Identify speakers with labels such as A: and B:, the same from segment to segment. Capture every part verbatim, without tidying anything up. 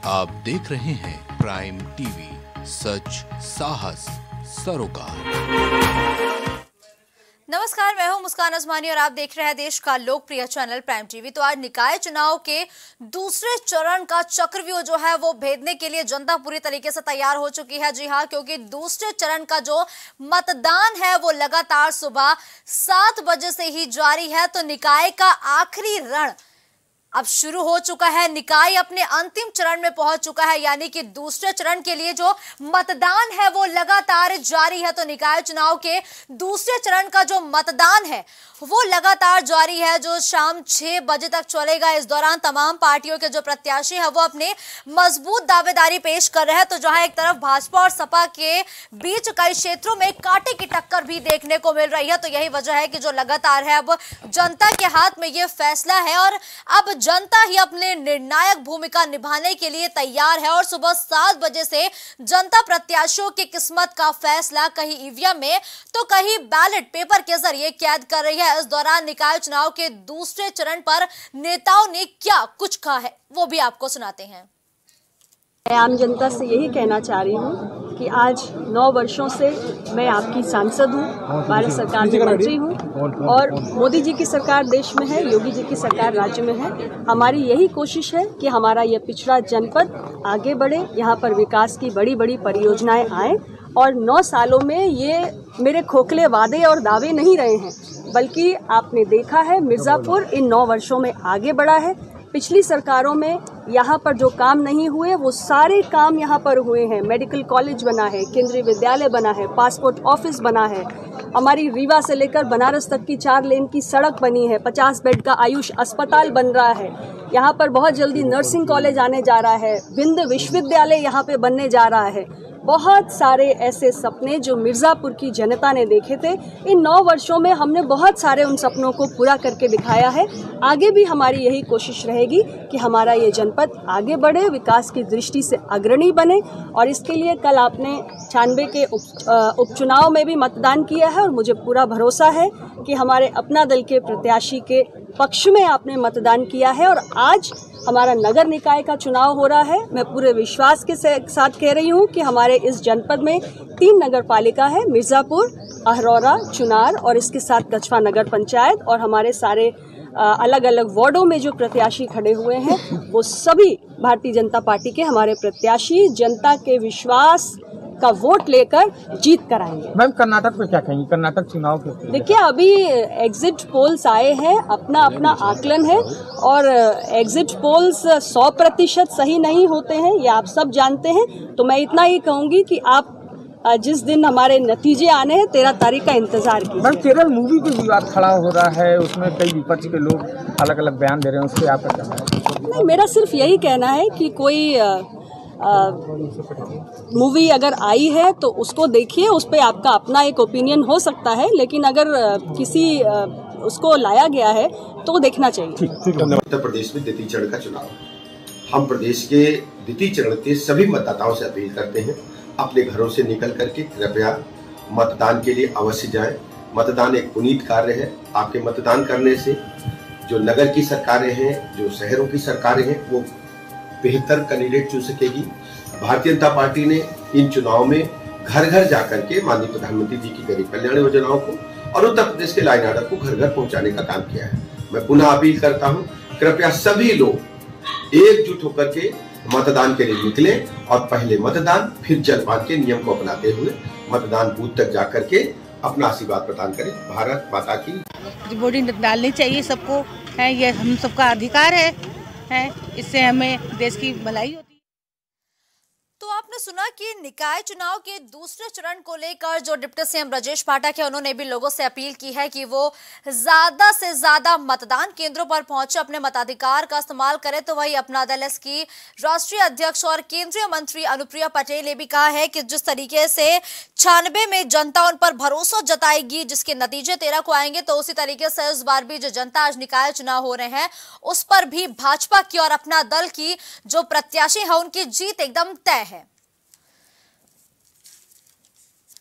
A: आप देख रहे हैं प्राइम टीवी, सच साहस सरोकार।
B: नमस्कार, मैं हूं मुस्कान अजमानी और आप देख रहे हैं देश का लोकप्रिय चैनल प्राइम टीवी। तो आज निकाय चुनाव के दूसरे चरण का चक्रव्यूह जो है वो भेदने के लिए जनता पूरी तरीके से तैयार हो चुकी है। जी हां, क्योंकि दूसरे चरण का जो मतदान है वो लगातार सुबह सात बजे से ही जारी है। तो निकाय का आखिरी रण अब शुरू हो चुका है। निकाय अपने अंतिम चरण में पहुंच चुका है, यानी कि दूसरे चरण के लिए जो मतदान है वो लगातार जारी है। तो निकाय चुनाव के दूसरे चरण का जो मतदान है वो लगातार जारी है, जो शाम छह बजे तक चलेगा। इस दौरान तमाम पार्टियों के जो प्रत्याशी हैं वो अपने मजबूत दावेदारी पेश कर रहे हैं। तो जहां एक तरफ भाजपा और सपा के बीच कई क्षेत्रों में कांटे की टक्कर भी देखने को मिल रही है। तो यही वजह है कि जो लगातार है अब जनता के हाथ में ये फैसला है और अब जनता ही अपने निर्णायक भूमिका निभाने के लिए तैयार है। और सुबह सात बजे से जनता प्रत्याशियों की किस्मत का फैसला कहीं ईवीएम में तो कहीं बैलेट पेपर के जरिए कैद कर रही है। इस दौरान निकाय चुनाव के दूसरे चरण पर नेताओं ने क्या कुछ कहा है वो भी आपको सुनाते हैं।
C: मैं आम जनता से यही कहना चाह रही हूँ कि आज नौ वर्षों से मैं आपकी सांसद हूँ, भारत सरकार में मंत्री हूँ और मोदी जी की सरकार देश में है, योगी जी की सरकार राज्य में है। हमारी यही कोशिश है कि हमारा ये पिछड़ा जनपद आगे बढ़े, यहाँ पर विकास की बड़ी बड़ी परियोजनाएं आएँ और नौ सालों में ये मेरे खोखले वादे और दावे नहीं रहे हैं, बल्कि आपने देखा है मिर्जापुर इन नौ वर्षों में आगे बढ़ा है। पिछली सरकारों में यहाँ पर जो काम नहीं हुए वो सारे काम यहाँ पर हुए हैं। मेडिकल कॉलेज बना है, केंद्रीय विद्यालय बना है, पासपोर्ट ऑफिस बना है, हमारी रीवा से लेकर बनारस तक की चार लेन की सड़क बनी है, पचास बेड का आयुष अस्पताल बन रहा है, यहाँ पर बहुत जल्दी नर्सिंग कॉलेज आने जा रहा है, विंध्य विश्वविद्यालय यहाँ पे बनने जा रहा है। बहुत सारे ऐसे सपने जो मिर्जापुर की जनता ने देखे थे, इन नौ वर्षों में हमने बहुत सारे उन सपनों को पूरा करके दिखाया है। आगे भी हमारी यही कोशिश रहेगी कि हमारा ये जनपद आगे बढ़े, विकास की दृष्टि से अग्रणी बने। और इसके लिए कल आपने छियानवे के उप उपचुनाव में भी मतदान किया है और मुझे पूरा भरोसा है कि हमारे अपना दल के प्रत्याशी के पक्ष में आपने मतदान किया है। और आज हमारा नगर निकाय का चुनाव हो रहा है। मैं पूरे विश्वास के साथ कह रही हूँ कि हमारे इस जनपद में तीन नगर पालिका है, मिर्जापुर, अहरौरा, चुनार और इसके साथ कछवा नगर पंचायत। और हमारे सारे अलग अलग वार्डों में जो प्रत्याशी खड़े हुए हैं वो सभी भारतीय जनता पार्टी के हमारे प्रत्याशी जनता के विश्वास का वोट लेकर जीत कर आएंगे।
D: मैम, कर्नाटक पे क्या कहेंगे? कर्नाटक चुनाव के
C: देखिए, अभी एग्जिट पोल्स आए हैं, अपना अपना आकलन है और एग्जिट पोल्स सौ प्रतिशत सही नहीं होते हैं, ये आप सब जानते हैं। तो मैं इतना ही कहूंगी कि आप जिस दिन हमारे नतीजे आने हैं तेरह तारीख का इंतजार कीजिए।
D: मैम, केरल मूवी पे विवाद खड़ा हो रहा है, उसमें कई विपक्ष के लोग अलग अलग बयान दे रहे हैं, उस पर आपका कहना है?
C: नहीं, मेरा सिर्फ यही कहना है कि कोई आ, आ, मूवी अगर आई है तो उसको देखिए, उस पर आपका अपना एक ओपिनियन हो सकता है, लेकिन अगर आ, किसी आ, उसको लाया गया है तो देखना चाहिए।
E: उत्तर प्रदेश में द्वितीय चरण का चुनाव, हम प्रदेश के द्वितीय चरण के सभी मतदाताओं से अपील करते हैं, अपने घरों से निकल करके कृपया मतदान के लिए अवश्य जाएं। मतदान एक पुनीत कार्य है। आपके मतदान करने से जो नगर की सरकारें हैं, जो शहरों की सरकारें हैं, वो बेहतर कैंडिडेट चुन सकेगी। भारतीय जनता पार्टी ने इन चुनाव में घर घर जाकर के माननीय प्रधानमंत्री जी की गरीब कल्याण योजनाओं को और उत्तर प्रदेश के लॉ एंड ऑर्डर को घर घर पहुंचाने का काम किया है। मैं पुनः अपील करता हूं, कृपया सभी लोग एकजुट होकर के मतदान के लिए निकले और पहले मतदान फिर जलपान के नियम को अपनाते हुए मतदान बूथ तक जाकर के अपना आशीर्वाद प्रदान करें। भारत माता की।
F: वोटिंग डालनी चाहिए सबको, है ये हम सबका अधिकार है, है इससे हमें देश की भलाई होती है।
B: तो आपने सुना कि निकाय चुनाव के दूसरे चरण को लेकर जो डिप्टी सीएम ब्रजेश पाठक है उन्होंने भी लोगों से अपील की है कि वो ज्यादा से ज्यादा मतदान केंद्रों पर पहुंचे, अपने मताधिकार का इस्तेमाल करें। तो वही अपना दल की राष्ट्रीय अध्यक्ष और केंद्रीय मंत्री अनुप्रिया पटेल ने भी कहा है कि जिस तरीके से छियानवे में जनता उन पर भरोसा जताएगी, जिसके नतीजे तेरह को आएंगे, तो उसी तरीके से इस बार भी जो जनता आज निकाय चुनाव हो रहे हैं उस पर भी भाजपा की और अपना दल की जो प्रत्याशी है उनकी जीत एकदम तय है।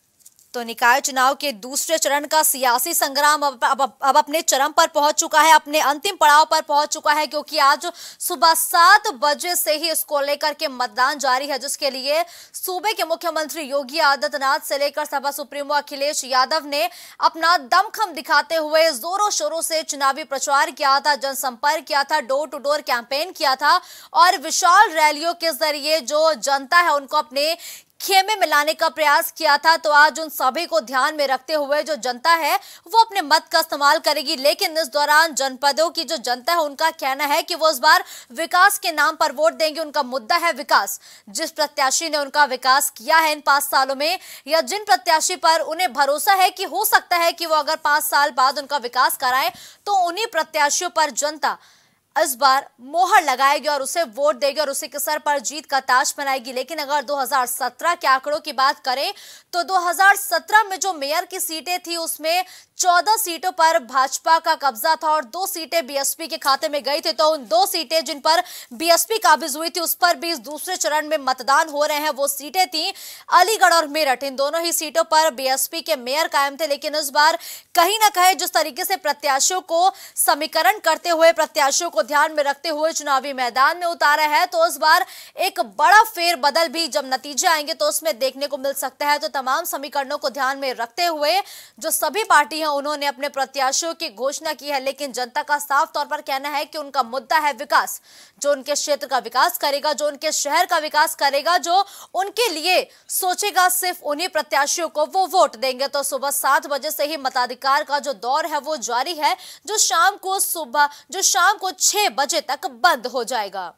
B: तो निकाय चुनाव के दूसरे चरण का सियासी संग्राम अब, अब, अब अपने चरम पर पहुंच चुका है, अपने अंतिम पड़ाव पर पहुंच चुका है, क्योंकि आज सुबह सात बजे से ही इसको लेकर के मतदान जारी है, जिसके लिए सूबे के मुख्यमंत्री योगी आदित्यनाथ से लेकर सपा सुप्रीमो अखिलेश यादव ने अपना दमखम दिखाते हुए जोरों शोरों से चुनावी प्रचार किया था, जनसंपर्क किया था, डोर टू डोर कैंपेन किया था और विशाल रैलियों के जरिए जो जनता है उनको अपने खेमे में लाने का प्रयास किया था। तो आज उन सभी को ध्यान में रखते हुए जो जनता है वो अपने मत का इस्तेमाल करेगी, लेकिन इस दौरान जनपदों की जो जनता है उनका कहना है कि वो इस बार विकास के नाम पर वोट देंगे। उनका मुद्दा है विकास। जिस प्रत्याशी ने उनका विकास किया है इन पांच सालों में, या जिन प्रत्याशी पर उन्हें भरोसा है कि हो सकता है कि वो अगर पांच साल बाद उनका विकास कराए, तो उन्हीं प्रत्याशियों पर जनता इस बार मोहर लगाएगी और उसे वोट देगी और उसी के सर पर जीत का ताज बनाएगी। लेकिन अगर दो हज़ार सत्रह के आंकड़ों की बात करें तो दो हज़ार सत्रह में जो मेयर की सीटें थी उसमें चौदह सीटों पर भाजपा का कब्जा था और दो सीटें बीएसपी के खाते में गई थी। तो उन दो सीटें जिन पर बीएसपी काबिज हुई थी उस पर भी इस दूसरे चरण में मतदान हो रहे हैं। वो सीटें थी अलीगढ़ और मेरठ। इन दोनों ही सीटों पर बीएसपी के मेयर कायम थे, लेकिन इस बार कहीं ना कहीं जिस तरीके से प्रत्याशियों को समीकरण करते हुए, प्रत्याशियों को ध्यान में रखते हुए चुनावी मैदान में उतारा है, तो इस बार एक बड़ा फेरबदल भी जब नतीजे आएंगे तो उसमें देखने को मिल सकता है। तो तमाम समीकरणों को ध्यान में रखते हुए जो सभी पार्टी हैं उन्होंने अपने प्रत्याशियों की घोषणा की है, लेकिन जनता का साफ तौर पर कहना है कि उनका मुद्दा है विकास। जो उनके क्षेत्र का विकास करेगा, जो उनके शहर का विकास करेगा, जो उनके लिए सोचेगा, सिर्फ उन्हीं प्रत्याशियों को वो वोट देंगे। तो सुबह सात बजे से ही मताधिकार का जो दौर है वो जारी है, जो शाम को सुबह जो शाम को छह बजे तक बंद हो जाएगा।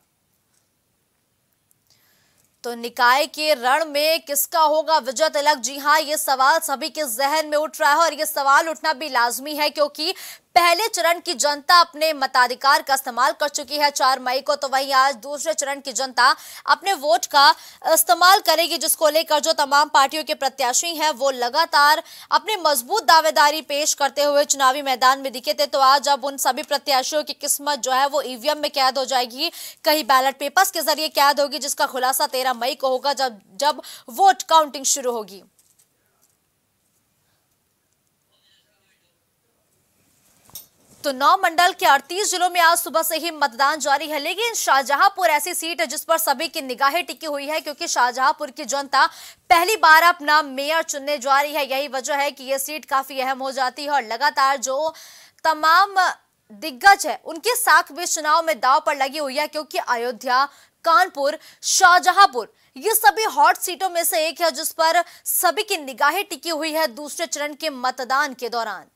B: तो निकाय के रण में किसका होगा विजय तिलक? जी हां, ये सवाल सभी के जहन में उठ रहा है और ये सवाल उठना भी लाजमी है, क्योंकि पहले चरण की जनता अपने मताधिकार का इस्तेमाल कर चुकी है चार मई को, तो वहीं आज दूसरे चरण की जनता अपने वोट का इस्तेमाल करेगी, जिसको लेकर जो तमाम पार्टियों के प्रत्याशी हैं वो लगातार अपनी मजबूत दावेदारी पेश करते हुए चुनावी मैदान में दिखे थे। तो आज अब उन सभी प्रत्याशियों की किस्मत जो है वो ईवीएम में कैद हो जाएगी, कहीं बैलेट पेपर्स के जरिए कैद होगी, जिसका खुलासा तेरह मई को होगा जब जब वोट काउंटिंग शुरू होगी। तो नौ मंडल के अड़तीस जिलों में आज सुबह से ही मतदान जारी है, लेकिन शाहजहांपुर ऐसी सीट है जिस पर सभी की निगाहें टिकी हुई है, क्योंकि शाहजहांपुर की जनता पहली बार अपना मेयर चुनने जा रही है। यही वजह है कि यह सीट काफी अहम हो जाती है और लगातार जो तमाम दिग्गज है उनके साख भी चुनाव में दांव पर लगी हुई है, क्योंकि अयोध्या, कानपुर, शाहजहांपुर ये सभी हॉट सीटों में से एक है जिस पर सभी की निगाहें टिकी हुई है दूसरे चरण के मतदान के दौरान।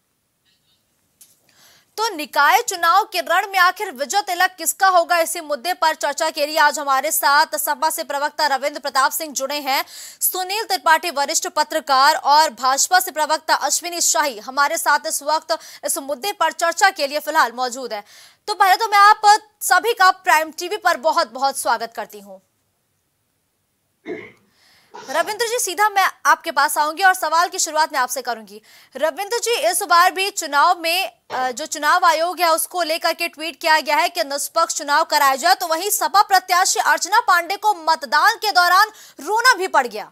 B: तो निकाय चुनाव के रण में आखिर विजय तिलक किसका होगा, इसी मुद्दे पर चर्चा के लिए आज हमारे साथ सपा से प्रवक्ता रविंद्र प्रताप सिंह जुड़े हैं, सुनील त्रिपाठी वरिष्ठ पत्रकार और भाजपा से प्रवक्ता अश्विनी शाही हमारे साथ इस वक्त इस मुद्दे पर चर्चा के लिए फिलहाल मौजूद है। तो पहले तो मैं आप सभी का प्राइम टीवी पर बहुत बहुत स्वागत करती हूँ। रविंद्र जी, सीधा मैं आपके पास आऊंगी और सवाल की शुरुआत मैं आपसे करूंगी। रविंद्र जी, इस बार भी चुनाव में जो चुनाव आयोग है उसको लेकर के ट्वीट किया गया है कि निष्पक्ष चुनाव कराया जाए, तो वहीं सपा प्रत्याशी अर्चना पांडे को मतदान के दौरान रोना भी पड़ गया।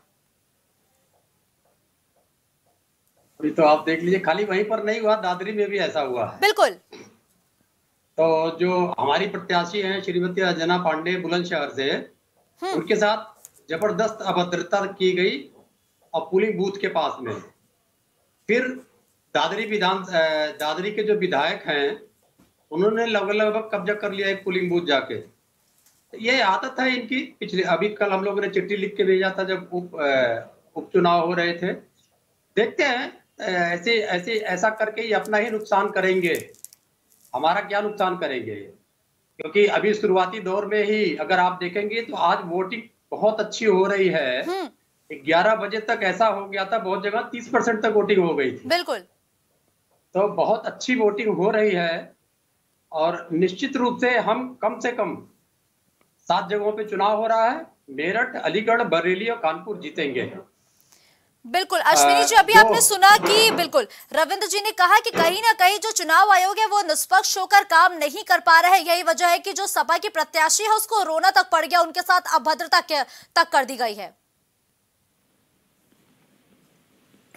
G: अभी तो आप देख लीजिए, खाली वहीं पर नहीं हुआ, दादरी में भी ऐसा हुआ है।
B: बिल्कुल।
G: तो जो हमारी प्रत्याशी हैं श्रीमती अर्चना पांडे बुलंदशहर से, उनके साथ जबरदस्त अभद्रता की गई और पोलिंग बूथ के पास में। फिर दादरी विधान दादरी के जो विधायक हैं उन्होंने लगभग लगभग कब्जा कर लिया एक पोलिंग बूथ जाके। ये आदत है इनकी। पिछले अभी कल हम लोगों ने चिट्ठी लिख के भेजा था जब उप उपचुनाव हो रहे थे। देखते हैं ऐसे ऐसे ऐसा करके ही अपना ही नुकसान करेंगे, हमारा क्या नुकसान करेंगे, क्योंकि अभी शुरुआती दौर में ही अगर आप देखेंगे तो आज वोटिंग बहुत अच्छी हो रही है। ग्यारह बजे तक ऐसा हो गया था, बहुत जगह तीस परसेंट तक वोटिंग हो गई थी।
B: बिल्कुल।
G: तो बहुत अच्छी वोटिंग हो रही है और निश्चित रूप से हम कम से कम सात जगहों पे चुनाव हो रहा है, मेरठ, अलीगढ़, बरेली और कानपुर जीतेंगे।
B: बिल्कुल। अश्विनी जी, अभी आपने सुना कि बिल्कुल रविंद्र जी ने कहा कि कहीं ना कहीं जो चुनाव आयोग है वो निष्पक्ष होकर काम नहीं कर पा रहा है। यही वजह है कि जो सपा की प्रत्याशी है उसको रोना तक पड़ गया, उनके साथ अभद्रता तक कर दी गई है।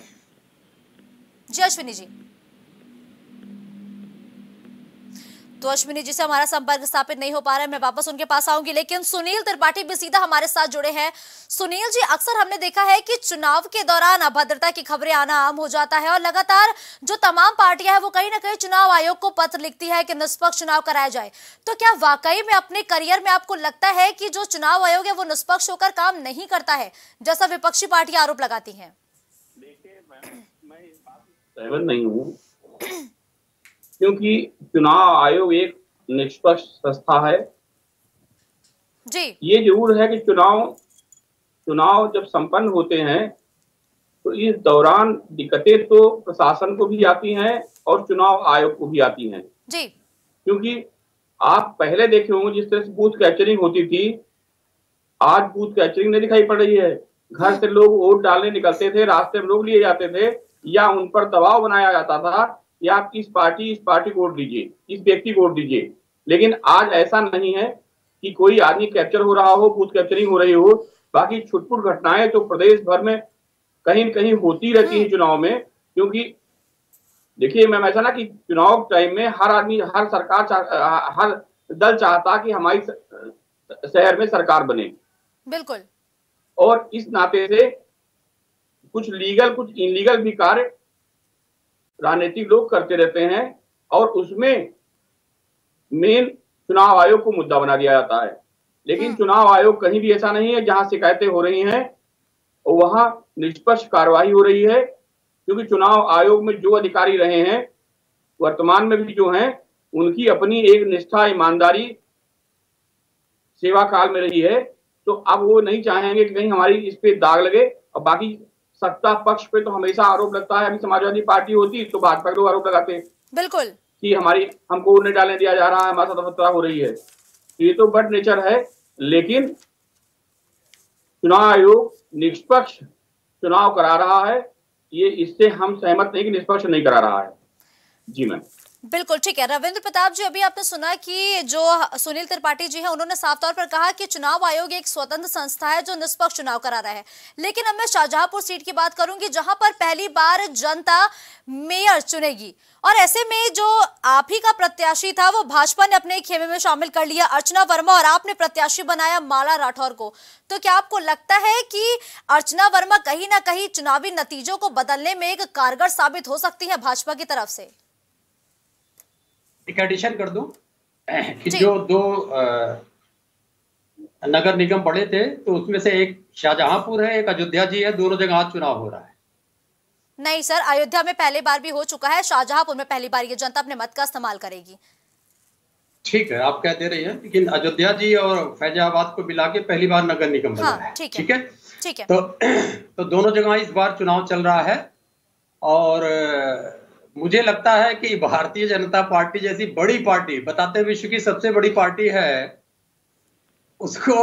B: जी अश्विनी जी, तो अश्विनी जी से हमारा संपर्क स्थापित नहीं हो पा रहा है, मैं वापस उनके पास आऊंगी, लेकिन सुनील त्रिपाठी भी सीधा हमारे साथ जुड़े हैं। सुनील जी, अक्सर हमने देखा है कि चुनाव के दौरान अभद्रता की खबरें आना आम हो जाता है और लगातार जो तमाम पार्टियां हैं वो कहीं ना कहीं चुनाव आयोग को पत्र लिखती है कि निष्पक्ष चुनाव कराया जाए। तो क्या वाकई में अपने करियर में आपको लगता है कि जो चुनाव आयोग है वो निष्पक्ष होकर काम नहीं करता है, जैसा विपक्षी पार्टियां आरोप लगाती हैं?
H: देखिए, मैं इस बात से सहमत नहीं हूँ, क्योंकि चुनाव आयोग एक निष्पक्ष संस्था है
B: जी।
H: ये जरूर है कि चुनाव चुनाव जब संपन्न होते हैं तो इस दौरान दिक्कतें तो प्रशासन को भी आती हैं और चुनाव आयोग को भी आती हैं
B: जी।
H: क्योंकि आप पहले देखे होंगे जिस तरह से बूथ कैप्चरिंग होती थी, आज बूथ कैप्चरिंग नहीं दिखाई पड़ रही है। घर से लोग वोट डालने निकलते थे, रास्ते में लोग लिए जाते थे या उन पर दबाव बनाया जाता था या आप इस पार्टी इस पार्टी को वोट दीजिए, इस व्यक्ति को वोट दीजिए। लेकिन आज ऐसा नहीं है कि कोई आदमी कैप्चर हो रहा हो, बूथ कैप्चरिंग हो रही हो। बाकी छुटपुट घटनाएं तो प्रदेश भर में कहीं न कहीं होती रहती है चुनाव में, क्योंकि देखिए मैं ऐसा ना कि चुनाव टाइम में हर आदमी हर सरकार हर दल चाहता कि हमारी शहर में सरकार बने,
B: बिल्कुल।
H: और इस नाते से कुछ लीगल कुछ इनलीगल भी कार्य राजनीतिक लोग करते रहते हैं और उसमें मेन चुनाव आयोग को मुद्दा बना दिया जाता है। लेकिन चुनाव आयोग कहीं भी ऐसा नहीं है जहां शिकायतें हो रही हैं और वहां निष्पक्ष कार्रवाई हो रही है, क्योंकि चुनाव आयोग में जो अधिकारी रहे हैं वर्तमान में भी जो हैं उनकी अपनी एक निष्ठा ईमानदारी सेवा काल में रही है, तो अब वो नहीं चाहेंगे कि कहीं हमारी इस पे दाग लगे। और बाकी सत्ता पक्ष पे तो हमेशा आरोप लगता है, अभी समाजवादी पार्टी होती तो भाजपा के लोग आरोप लगाते हैं
B: बिल्कुल
H: कि हमारी हमको वोट नहीं डालने दिया जा रहा है, हमारे साथ अभद्रता हो रही है। तो ये तो बड नेचर है, लेकिन चुनाव आयोग निष्पक्ष चुनाव करा रहा है, ये इससे हम सहमत नहीं कि निष्पक्ष नहीं करा रहा है। जी मैम,
B: बिल्कुल ठीक है। रविंद्र प्रताप जी, अभी आपने सुना कि जो सुनील त्रिपाठी जी हैं उन्होंने साफ तौर पर कहा कि चुनाव आयोग एक स्वतंत्र संस्था है जो निष्पक्ष चुनाव करा रहा है। लेकिन अब मैं शाहजहांपुर सीट की बात करूंगी जहां पर पहली बार जनता मेयर चुनेगी और ऐसे में जो आप ही का प्रत्याशी था वो भाजपा ने अपने खेमे में शामिल कर लिया, अर्चना वर्मा, और आपने प्रत्याशी बनाया माला राठौर को। तो क्या आपको लगता है कि अर्चना वर्मा कहीं ना कहीं चुनावी नतीजों को बदलने में एक कारगर साबित हो सकती है भाजपा की तरफ से?
G: एक एडिशन कर दूं कि जो दो आ, नगर निगम बड़े थे तो उसमें से एक शाहजहांपुर है, एक अयोध्या जी है, दोनों जगह आज चुनाव हो रहा है।
B: नहीं सर, अयोध्या में पहली बार भी हो चुका है, शाहजहांपुर में पहली बार ये जनता अपने मत का इस्तेमाल करेगी।
G: ठीक है, आप कह दे रही हैं, लेकिन अयोध्या जी और फैजाबाद को मिला के पहली बार नगर निगम बना है। ठीक है,
B: ठीक है।
G: तो तो दोनों जगह इस बार चुनाव चल रहा है और मुझे लगता है कि भारतीय जनता पार्टी जैसी बड़ी पार्टी, बताते विश्व की सबसे बड़ी पार्टी है, उसको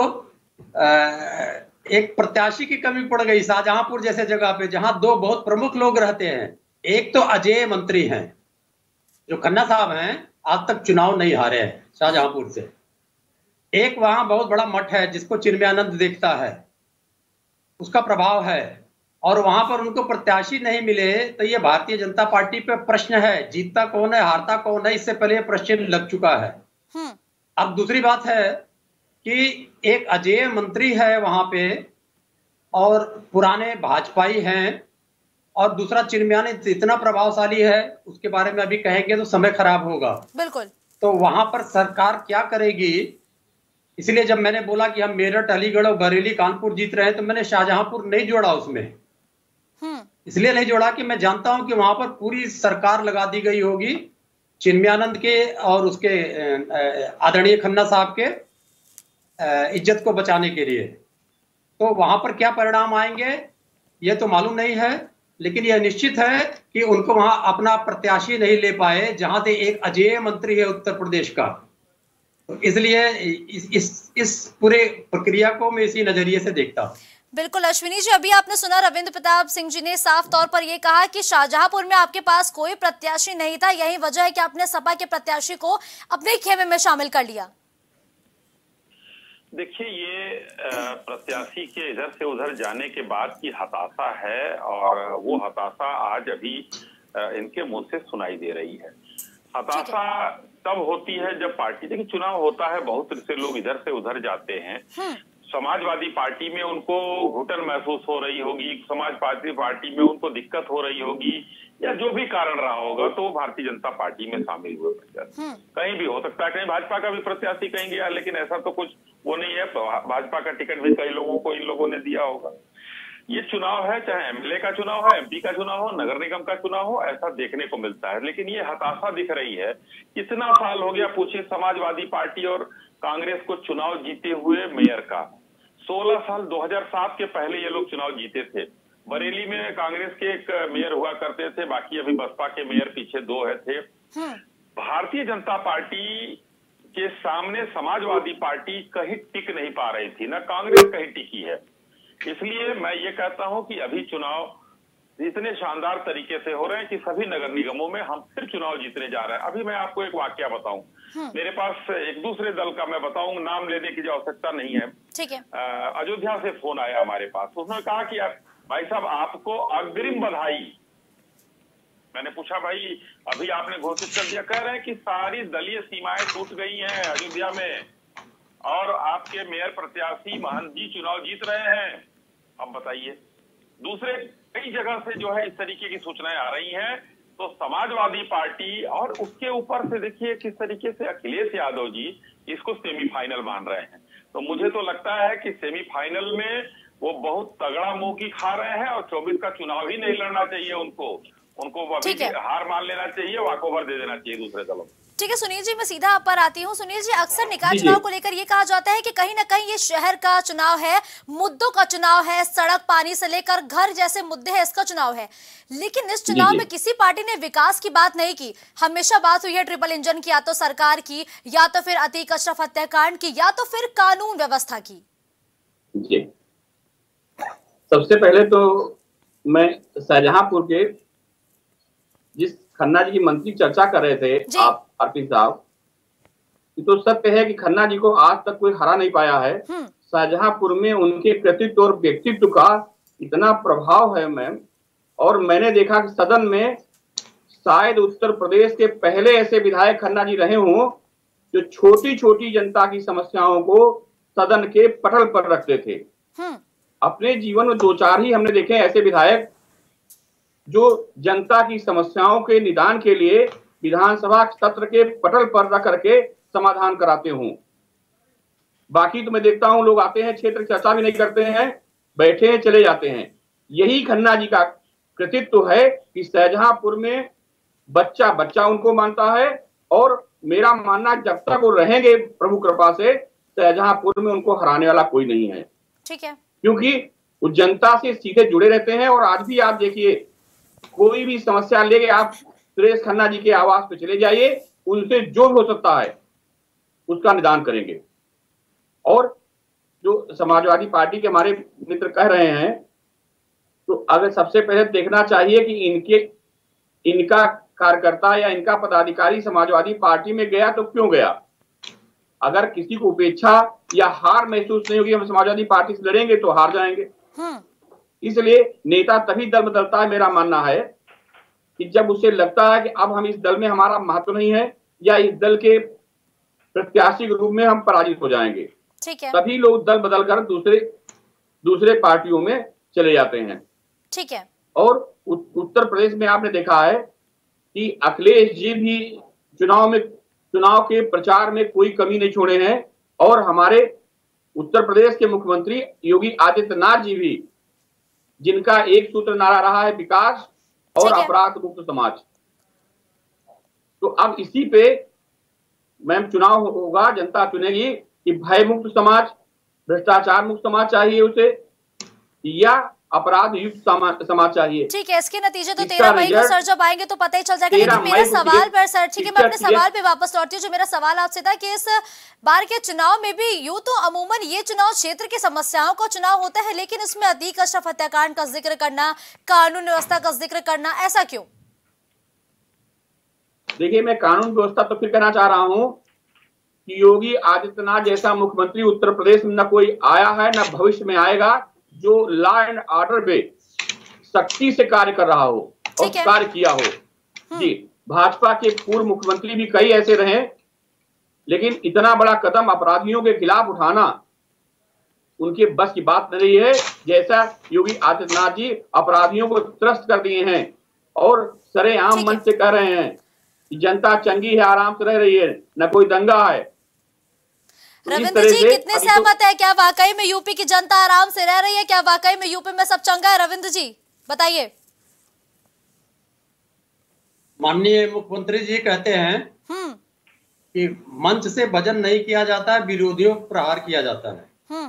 G: एक प्रत्याशी की कमी पड़ गई शाहजहांपुर जैसे जगह पे जहां दो बहुत प्रमुख लोग रहते हैं। एक तो अजय मंत्री हैं जो खन्ना साहब हैं, आज तक चुनाव नहीं हारे हैं शाहजहांपुर से। एक वहां बहुत बड़ा मठ है जिसको चिन्मयानंद देखता है, उसका प्रभाव है, और वहां पर उनको प्रत्याशी नहीं मिले तो ये भारतीय जनता पार्टी पे प्रश्न है, जीतता कौन है हारता कौन है, इससे पहले प्रश्न लग चुका है। अब दूसरी बात है कि एक अजय मंत्री है वहां पे और पुराने भाजपाई हैं, और दूसरा चिन्मयानंद इतना प्रभावशाली है, उसके बारे में अभी कहेंगे तो समय खराब होगा।
B: बिल्कुल।
G: तो वहां पर सरकार क्या करेगी, इसलिए जब मैंने बोला कि हम मेरठ, अलीगढ़ और बरेली, कानपुर जीत रहे हैं, तो मैंने शाहजहांपुर नहीं जोड़ा उसमें। इसलिए नहीं जोड़ा कि मैं जानता हूं कि वहां पर पूरी सरकार लगा दी गई होगी चिन्मयानंद के और उसके आदरणीय खन्ना साहब के इज्जत को बचाने के लिए। तो वहां पर क्या परिणाम आएंगे ये तो मालूम नहीं है, लेकिन यह निश्चित है कि उनको वहां अपना प्रत्याशी नहीं ले पाए जहां से एक अजय मंत्री है उत्तर प्रदेश का। तो इसलिए इस, इस इस पूरे प्रक्रिया को मैं इसी नजरिए से देखता हूं।
B: बिल्कुल अश्विनी जी, अभी आपने सुना रविंद्र प्रताप सिंह जी ने साफ तौर पर यह कहा कि शाहजहांपुर में आपके पास कोई प्रत्याशी नहीं था, यही वजह है कि आपने सपा के प्रत्याशी को अपने खेमे में शामिल कर लिया।
I: देखिए, ये प्रत्याशी के इधर से उधर जाने के बाद की हताशा है, और वो हताशा आज अभी इनके मुंह से सुनाई दे रही है। हताशा तब होती है जब पार्टी, देखिए चुनाव होता है, बहुत से लोग इधर से उधर जाते हैं। समाजवादी पार्टी में उनको घुटन महसूस हो रही होगी, समाजवादी पार्टी में उनको दिक्कत हो रही होगी, या जो भी कारण रहा होगा, तो भारतीय जनता पार्टी में शामिल हुए प्रत्याशी। कहीं भी हो सकता है, कहीं भाजपा का भी प्रत्याशी कहीं गया, लेकिन ऐसा तो कुछ वो नहीं है। भाजपा का टिकट भी कई लोगों को इन लोगों ने दिया होगा। ये चुनाव है, चाहे एमएलए का चुनाव हो, एमपी का चुनाव हो, नगर निगम का चुनाव हो, ऐसा देखने को मिलता है। लेकिन ये हताशा दिख रही है। कितना साल हो गया, पूछिए समाजवादी पार्टी और कांग्रेस को चुनाव जीते हुए मेयर का। सोलह साल, दो हज़ार सात के पहले ये लोग चुनाव जीते थे। बरेली में कांग्रेस के एक मेयर हुआ करते थे, बाकी अभी बसपा के मेयर पीछे दो है थे। भारतीय जनता पार्टी के सामने समाजवादी पार्टी कहीं टिक नहीं पा रही थी, ना कांग्रेस कहीं टिकी है। इसलिए मैं ये कहता हूं कि अभी चुनाव इतने शानदार तरीके से हो रहे हैं कि सभी नगर निगमों में हम फिर चुनाव जीतने जा रहे हैं। अभी मैं आपको एक वाकया बताऊं, मेरे पास एक दूसरे दल का, मैं बताऊं, नाम लेने की जो आवश्यकता नहीं है,
B: ठीक है।
I: अयोध्या से फोन आया हमारे पास। उसने कहा कि भाई साहब आपको अग्रिम बधाई। मैंने पूछा भाई अभी आपने घोषित कर दिया, कह रहे हैं कि सारी दलीय सीमाएं टूट गई हैं अयोध्या में और आपके मेयर प्रत्याशी महंत जी चुनाव जीत रहे हैं। अब बताइए, दूसरे कई जगह से जो है इस तरीके की सूचनाएं आ रही हैं। तो समाजवादी पार्टी और उसके ऊपर से देखिए किस तरीके से अखिलेश यादव जी इसको सेमीफाइनल मान रहे हैं। तो मुझे तो लगता है कि सेमीफाइनल में वो बहुत तगड़ा मुंह की खा रहे हैं और चौबीस का चुनाव ही नहीं लड़ना चाहिए उनको। उनको अभी हार मान लेना चाहिए, वॉकओवर दे देना चाहिए दूसरे दलों।
B: ठीक है सुनील जी, मैं सीधा आप पर आती हूँ। सुनील जी, अक्सर निकाय चुनाव को लेकर ये कहा जाता है कि कहीं ना कहीं ये शहर का चुनाव है, मुद्दों का चुनाव है, सड़क पानी से लेकर घर जैसे मुद्दे हैं, इसका चुनाव है। लेकिन इस चुनाव में किसी पार्टी ने विकास की बात नहीं की। हमेशा बात हुई है ट्रिपल इंजन की, या तो सरकार की, या तो फिर अतीक अशरफ हत्याकांड की, या तो फिर कानून व्यवस्था की।
H: जी, सबसे पहले तो मैं शाहजहांपुर के जिस खन्ना जी की मंत्री चर्चा कर रहे थे आप अर्पित साहब, तो सत्य है कि खन्ना जी को आज तक कोई हरा नहीं पाया है। शाहजहांपुर में उनके कृतित्व और व्यक्तित्व का इतना प्रभाव है मैम, और मैंने देखा कि सदन में शायद उत्तर प्रदेश के पहले ऐसे विधायक खन्ना जी रहे हों जो छोटी छोटी जनता की समस्याओं को सदन के पटल पर रखते थे। अपने जीवन में दो चार ही हमने देखे ऐसे विधायक जो जनता की समस्याओं के निदान के लिए विधानसभा सत्र के पटल पर रख करके समाधान कराते हों। बाकी तो मैं देखता हूं लोग आते हैं, क्षेत्र चर्चा भी नहीं करते हैं, बैठे हैं, चले जाते हैं। यही खन्ना जी का कृतित्व है कि शाहजहांपुर में बच्चा बच्चा उनको मानता है, और मेरा मानना जब तक वो रहेंगे प्रभु कृपा से शाहजहांपुर में उनको हराने वाला कोई नहीं है।
B: ठीक है,
H: क्योंकि वो जनता से सीधे जुड़े रहते हैं। और आज भी आप देखिए, कोई भी समस्या लेके आप सुरेश खन्ना जी के आवास पे चले जाइए, उनसे जो भी हो सकता है उसका निदान करेंगे। और जो समाजवादी पार्टी के हमारे मित्र कह रहे हैं, तो अगर सबसे पहले देखना चाहिए कि इनके इनका कार्यकर्ता या इनका पदाधिकारी समाजवादी पार्टी में गया तो क्यों गया। अगर किसी को उपेक्षा या हार महसूस नहीं होगी, हम समाजवादी पार्टी से लड़ेंगे तो हार जाएंगे। इसलिए नेता तभी दल बदलता है, मेरा मानना है कि जब उसे लगता है कि अब हम इस दल में हमारा महत्व नहीं है, या इस दल के प्रत्याशी के रूप में हम पराजित हो जाएंगे,
B: ठीक है,
H: तभी लोग दल बदलकर दूसरे दूसरे पार्टियों में चले जाते हैं।
B: ठीक है।
H: और उत्तर प्रदेश में आपने देखा है कि अखिलेश जी भी चुनाव में चुनाव के प्रचार में कोई कमी नहीं छोड़े हैं, और हमारे उत्तर प्रदेश के मुख्यमंत्री योगी आदित्यनाथ जी भी, जिनका एक सूत्र नारा रहा है विकास और अपराध मुक्त समाज। तो अब इसी पे मैम चुनाव होगा, जनता चुनेगी कि भय मुक्त समाज, भ्रष्टाचार मुक्त समाज चाहिए उसे, या अपराध युक्त समाज चाहिए।
B: ठीक है, इसके नतीजे तो तेरह मई को सर जब आएंगे तो पता ही चल जाएगा। लेकिन मेरे सवाल पर सर, ठीक है, मैं अपने सवाल पे वापस लौटती हूँ। जो मेरा सवाल आपसे था कि इस बार के चुनाव में भी यूं तो अमूमन ये चुनाव क्षेत्र की समस्याओं का चुनाव होता है, लेकिन इसमें अतीक अशरफ हत्याकांड का जिक्र करना, कानून व्यवस्था का जिक्र करना, ऐसा क्यों?
H: देखिए, मैं कानून व्यवस्था तो फिर कहना चाह रहा हूँ कि योगी आदित्यनाथ जैसा मुख्यमंत्री उत्तर प्रदेश में न कोई आया है, न भविष्य में आएगा, जो लॉ एंड ऑर्डर पे सख्ती से कार्य कर रहा हो और कार्य किया हो। जी, भाजपा के पूर्व मुख्यमंत्री भी कई ऐसे रहे, लेकिन इतना बड़ा कदम अपराधियों के खिलाफ उठाना उनके बस की बात नहीं है। जैसा योगी आदित्यनाथ जी अपराधियों को त्रस्त कर दिए हैं और सरेआम मन से कह रहे हैं कि जनता चंगी है, आराम से रह रही है, न कोई दंगा है।
B: रविंद्र जी कितने सहमत है? क्या वाकई में यूपी की जनता आराम से रह रही है? क्या वाकई में यूपी में सब चंगा है? रविंद्र जी बताइए।
G: माननीय मुख्यमंत्री जी कहते हैं कि मंच से भजन नहीं किया जाता है, विरोधियों पर प्रहार किया जाता है।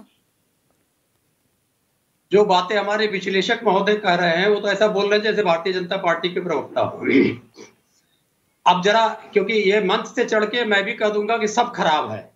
G: जो बातें हमारे विश्लेषक महोदय कह रहे हैं वो तो ऐसा बोल रहे हैं जैसे भारतीय जनता पार्टी के प्रवक्ता। अब जरा, क्योंकि ये मंच से चढ़ के मैं भी कह दूंगा कि सब खराब है,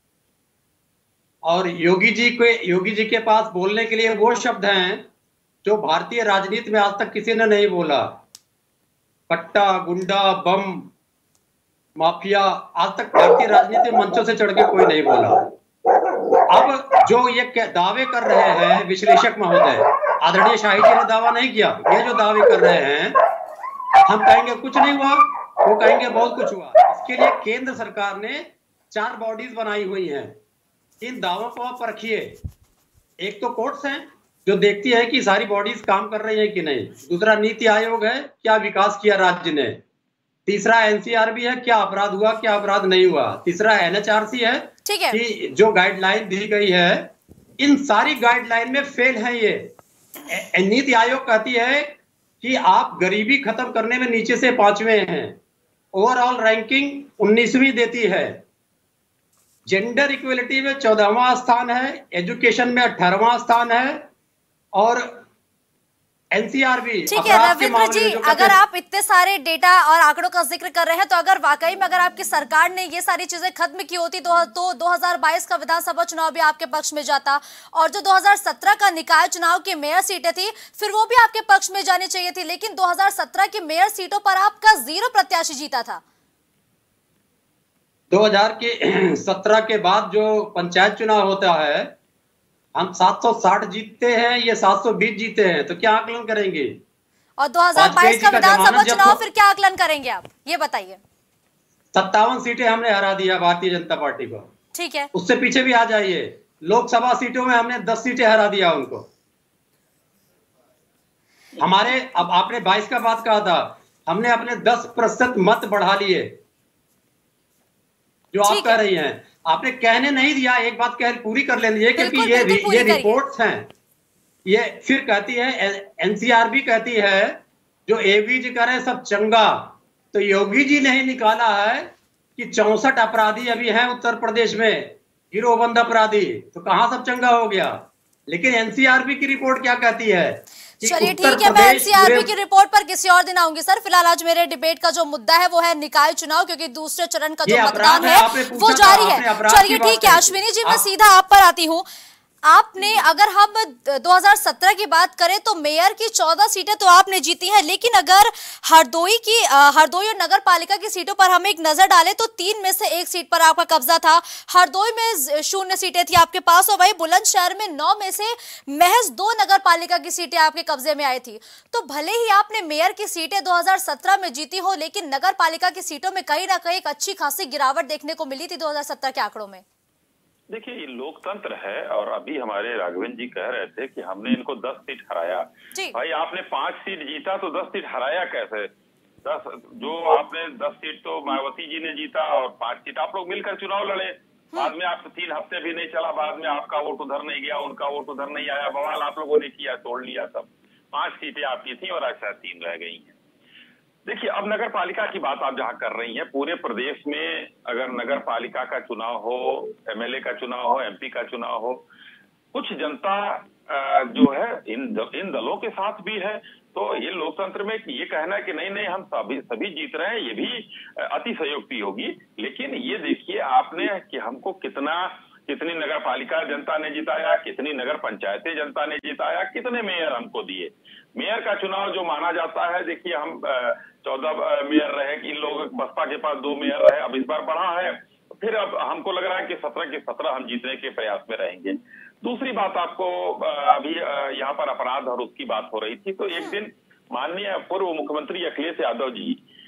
G: और योगी जी के योगी जी के पास बोलने के लिए वो शब्द हैं जो भारतीय राजनीति में आज तक किसी ने नहीं बोला। कट्टा, गुंडा, बम, माफिया, आज तक भारतीय राजनीति मंचों से चढ़ के कोई नहीं बोला। अब जो ये दावे कर रहे हैं विश्लेषक महोदय, आदरणीय शाही जी ने दावा नहीं किया, ये जो दावे कर रहे हैं, हम कहेंगे कुछ नहीं हुआ, वो कहेंगे बहुत कुछ हुआ। इसके लिए केंद्र सरकार ने चार बॉडीज बनाई हुई हैं। इन दावों को आप रखिए। एक तो कोर्ट्स हैं जो देखती है कि सारी बॉडीज काम कर रही है कि नहीं। दूसरा नीति आयोग है, क्या विकास किया राज्य ने। तीसरा एनसीआरबी है, क्या अपराध हुआ, क्या अपराध नहीं हुआ। तीसरा एनएचआरसी है,
B: ठीक है,
G: कि जो गाइडलाइन दी गई है इन सारी गाइडलाइन में फेल है। ये नीति आयोग कहती है कि आप गरीबी खत्म करने में नीचे से पांचवें हैं, ओवरऑल रैंकिंग उन्नीसवीं देती है, जेंडर इक्वलिटी में चौदहवां स्थान है, एजुकेशन में अठारहवां स्थान है, और एनसीआरबी।
B: ठीक है रविंद्र जी, अगर आप इतने सारे डेटा और आंकड़ों का जिक्र कर रहे हैं तो अगर वाकई में अगर आपकी सरकार ने ये सारी चीजें खत्म की होती तो, तो दो हज़ार बाईस का विधानसभा चुनाव भी आपके पक्ष में जाता, और जो दो हज़ार सत्रह का निकाय चुनाव की मेयर सीटें थी फिर वो भी आपके पक्ष में जानी चाहिए थी। लेकिन दो हज़ार सत्रह की मेयर सीटों पर आपका जीरो प्रत्याशी जीता था।
G: दो हज़ार के सत्रह के बाद जो पंचायत चुनाव होता है, हम सात सौ साठ जीतते हैं, ये सात सौ बीस जीते हैं, तो क्या आकलन करेंगे?
B: और दो हज़ार बाईस का विधानसभा चुनाव फिर क्या आकलन करेंगे आप, ये बताइए।
G: सत्तावन सीटें हमने हरा दिया भारतीय जनता पार्टी को।
B: ठीक है,
G: उससे पीछे भी आ जाइए, लोकसभा सीटों में हमने दस सीटें हरा दिया उनको। हमारे, अब आपने बाईस का बात कहा था, हमने अपने दस प्रतिशत मत बढ़ा लिए। जो आप कह रही हैं, आपने कहने नहीं दिया, एक बात कह पूरी कर लेंगे, क्योंकि ये ये रिपोर्ट्स हैं। ये फिर कहती है एनसीआरबी कहती है जो एवी जी करे सब चंगा, तो योगी जी ने ही निकाला है कि चौसठ अपराधी अभी हैं उत्तर प्रदेश में, गिरोहबंद अपराधी, तो कहां सब चंगा हो गया। लेकिन एनसीआरबी की रिपोर्ट क्या कहती है?
B: चलिए ठीक है, मैं एनसीआरबी की रिपोर्ट पर किसी और दिन आऊंगी सर। फिलहाल आज मेरे डिबेट का जो मुद्दा है वो है निकाय चुनाव, क्योंकि दूसरे चरण का जो मतदान है वो जारी है। चलिए ठीक है अश्विनी जी, मैं सीधा आप पर आती हूँ। आपने, अगर हम दो हज़ार सत्रह की बात करें तो मेयर की चौदह सीटें तो आपने जीती हैं, लेकिन अगर हरदोई की हरदोई और नगर पालिका की सीटों पर हम एक नजर डालें तो तीन में से एक सीट पर आपका कब्जा था। हरदोई में शून्य सीटें थी आपके पास, और वही बुलंदशहर में नौ में से महज दो नगर पालिका की सीटें आपके कब्जे में आई थी। तो भले ही आपने मेयर की सीटें दो हज़ार सत्रह में जीती हो, लेकिन नगर पालिका की सीटों में कहीं ना कहीं एक अच्छी खासी गिरावट देखने को मिली थी दो हज़ार सत्रह के आंकड़ों में।
I: देखिए, ये लोकतंत्र है, और अभी हमारे राघवेंद्र जी कह रहे थे कि हमने इनको दस सीट हराया। भाई आपने पांच सीट जीता तो दस सीट हराया कैसे? दस जो आपने दस सीट तो मायावती जी ने जीता, और पांच सीट आप लोग मिलकर चुनाव लड़े। बाद में आपसे तीन हफ्ते भी नहीं चला, बाद में आपका वोट उधर नहीं गया, उनका वोट उधर नहीं आया, बवाल आप लोगों ने किया, तोड़ लिया सब। पांच सीटें आपकी थी और ऐसा तीन रह गई हैं। देखिए, अब नगर पालिका की बात आप जहां कर रही हैं, पूरे प्रदेश में अगर नगर पालिका का चुनाव हो, एमएलए का चुनाव हो, एमपी का चुनाव हो, कुछ जनता जो है इन इन दलों के साथ भी है। तो ये लोकतंत्र में ये कहना है कि नहीं नहीं हम सभी सभी जीत रहे हैं, ये भी अतिशयोक्ति होगी। लेकिन ये देखिए आपने कि हमको कितना कितनी नगर पालिका जनता ने जिताया, कितनी नगर पंचायतें जनता ने जिताया, कितने मेयर हमको दिए। मेयर का चुनाव जो माना जाता है, देखिए हम चौदह मेयर रहे, इन लोग बसपा के पास दो मेयर रहे, अब इस बार बढ़ा है, फिर अब हमको लग रहा है कि सत्रह के सत्रह हम जीतने के प्रयास में रहेंगे। दूसरी बात, आपको अभी यहाँ पर अपराध और उसकी बात हो रही थी, तो एक दिन माननीय पूर्व मुख्यमंत्री अखिलेश यादव जी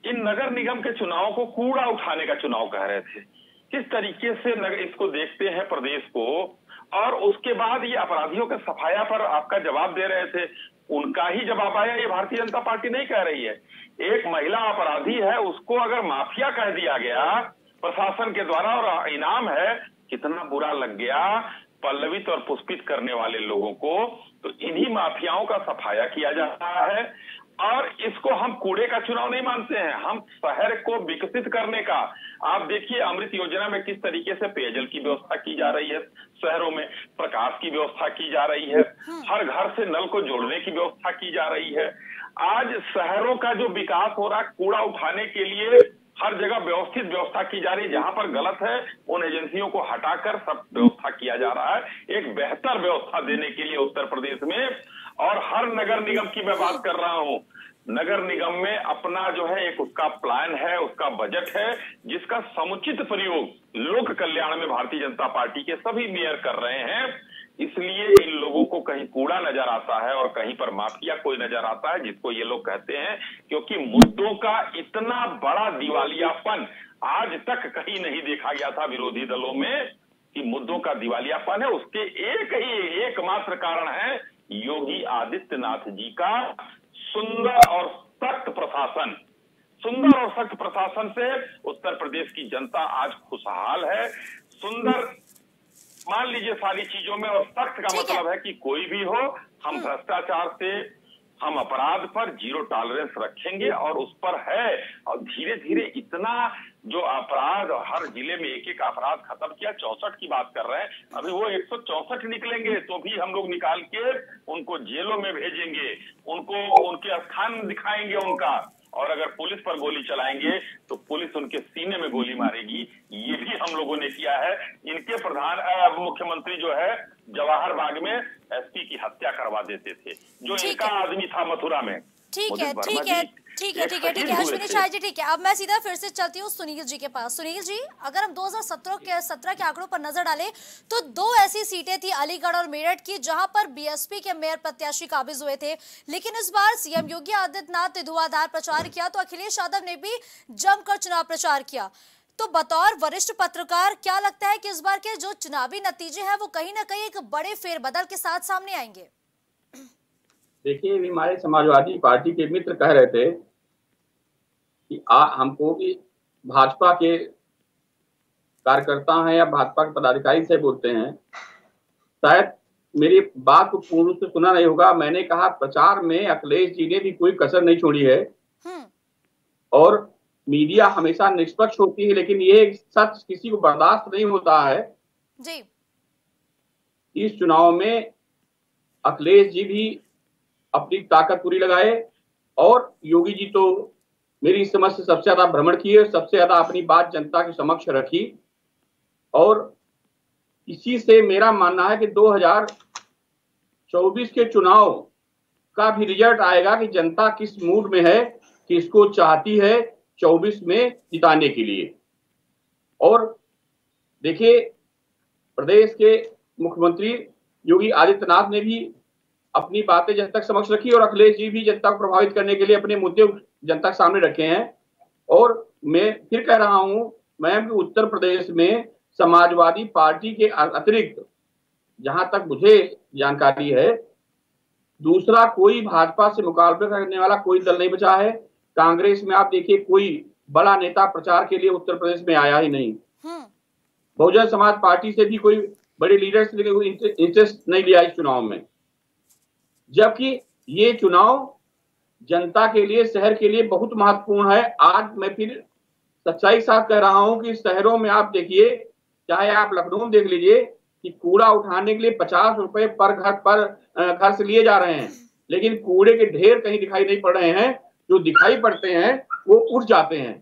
I: इन नगर निगम के चुनाव को कूड़ा उठाने का चुनाव कह रहे थे। किस तरीके से नगर इसको देखते हैं प्रदेश को, और उसके बाद ये अपराधियों के सफाया पर आपका जवाब दे रहे थे, उनका ही जवाब आया। ये भारतीय जनता पार्टी नहीं कह रही है। एक महिला अपराधी है, उसको अगर माफिया कह दिया गया प्रशासन के द्वारा और इनाम है, कितना बुरा लग गया पल्लवित और पुष्पित करने वाले लोगों को। तो इन्हीं माफियाओं का सफाया किया जा रहा है, और इसको हम कूड़े का चुनाव नहीं मानते हैं, हम शहर को विकसित करने का। आप देखिए अमृत योजना में किस तरीके से पेयजल की व्यवस्था की जा रही है, शहरों में प्रकाश की व्यवस्था की जा रही है, हर घर से नल को जोड़ने की व्यवस्था की जा रही है। आज शहरों का जो विकास हो रहा है, कूड़ा उठाने के लिए हर जगह व्यवस्थित व्यवस्था की जा रही है। जहां पर गलत है उन एजेंसियों को हटाकर सब व्यवस्था किया जा रहा है एक बेहतर व्यवस्था देने के लिए उत्तर प्रदेश में। और हर नगर निगम की मैं बात कर रहा हूं, नगर निगम में अपना जो है एक उसका प्लान है, उसका बजट है, जिसका समुचित प्रयोग लोक कल्याण में भारतीय जनता पार्टी के सभी मेयर कर रहे हैं। इसलिए इन लोगों को कहीं कूड़ा नजर आता है और कहीं पर माफिया कोई नजर आता है, जिसको ये लोग कहते हैं, क्योंकि मुद्दों का इतना बड़ा दिवालियापन आज तक कहीं नहीं देखा गया था विरोधी दलों में कि मुद्दों का दिवालियापन है। उसके एक ही एकमात्र कारण है योगी आदित्यनाथ जी का सुंदर और सख्त प्रशासन। सुंदर और सख्त प्रशासन से उत्तर प्रदेश की जनता आज खुशहाल है। सुंदर मान लीजिए सारी चीजों में, और सख्त का मतलब है कि कोई भी हो, हम भ्रष्टाचार से, हम अपराध पर जीरो टॉलरेंस रखेंगे और उस पर है। और धीरे धीरे इतना जो अपराध हर जिले में एक एक अपराध खत्म किया, चौसठ की बात कर रहे हैं, अभी वो एक सौ चौसठ निकलेंगे तो भी हम लोग निकाल के उनको जेलों में भेजेंगे, उनको उनके स्थान दिखाएंगे उनका। और अगर पुलिस पर गोली चलाएंगे तो पुलिस उनके सीने में गोली मारेगी। ये भी हम लोगों ने किया है। इनके प्रधान मुख्यमंत्री जो है जवाहर बाग में एसपी की हत्या करवा देते थे, जो इनका आदमी था मथुरा में।
B: ठीक है ठीक है ठीक है ठीक है ठीक है अश्विनी शाह जी, ठीक है। अब मैं सीधा फिर से चलती हूँ सुनील जी के पास। सुनील जी, अगर हम दो हज़ार सत्रह के सत्रह के आंकड़ों पर नजर डालें तो दो ऐसी सीटें थी अलीगढ़ और मेरठ की जहां पर बीएसपी के मेयर प्रत्याशी काबिज हुए थे, लेकिन इस बार सीएम योगी आदित्यनाथ ने धुआंधार प्रचार किया तो अखिलेश यादव ने भी जमकर चुनाव प्रचार किया। तो बतौर वरिष्ठ पत्रकार क्या लगता है कि इस बार के जो चुनावी नतीजे हैं वो कहीं ना कहीं एक बड़े फेरबदल के साथ सामने आएंगे?
H: देखिए, हमारे समाजवादी पार्टी के मित्र कह रहे थे कि आ, हमको कि भाजपा के कार्यकर्ता हैं या भाजपा के पदाधिकारी से बोलते हैं, शायद मेरी बात को पूर्ण रूप से सुना नहीं होगा। मैंने कहा प्रचार में अखिलेश जी ने भी कोई कसर नहीं छोड़ी है और मीडिया हमेशा निष्पक्ष होती है, लेकिन ये सच किसी को बर्दाश्त नहीं होता है
B: जी।
H: इस चुनाव में अखिलेश जी भी अपनी ताकत पूरी लगाए और योगी जी तो मेरी समझ से सबसे ज्यादा भ्रमण किए, सबसे ज्यादा अपनी बात जनता के समक्ष रखी। और इसी से मेरा मानना है कि दो हज़ार चौबीस के चुनाव का भी रिजल्ट आएगा कि जनता किस मूड में है, किसको चाहती है चौबीस में जिताने के लिए। और देखिए, प्रदेश के मुख्यमंत्री योगी आदित्यनाथ ने भी अपनी बातें जनता के समक्ष रखी और अखिलेश जी भी जनता को प्रभावित करने के लिए अपने मुद्दे जनता के सामने रखे हैं। और मैं फिर कह रहा हूं मैम कि उत्तर प्रदेश में समाजवादी पार्टी के अतिरिक्त, जहां तक मुझे जानकारी है, दूसरा कोई भाजपा से मुकाबला करने वाला कोई दल नहीं बचा है। कांग्रेस में आप देखिए कोई बड़ा नेता प्रचार के लिए उत्तर प्रदेश में आया ही नहीं। बहुजन समाज पार्टी से भी कोई बड़े लीडर्स ने कोई इंटरेस्ट नहीं लिया इस चुनाव में, जबकि ये चुनाव जनता के लिए, शहर के लिए बहुत महत्वपूर्ण है। आज मैं फिर सच्चाई के साथ कह रहा हूं कि शहरों में आप देखिए, चाहे आप लखनऊ में देख लीजिए कि कूड़ा उठाने के लिए पचास रुपए पर घर पर घर से लिए जा रहे हैं, लेकिन कूड़े के ढेर कहीं दिखाई नहीं पड़ रहे हैं। जो दिखाई पड़ते हैं वो उठ जाते हैं।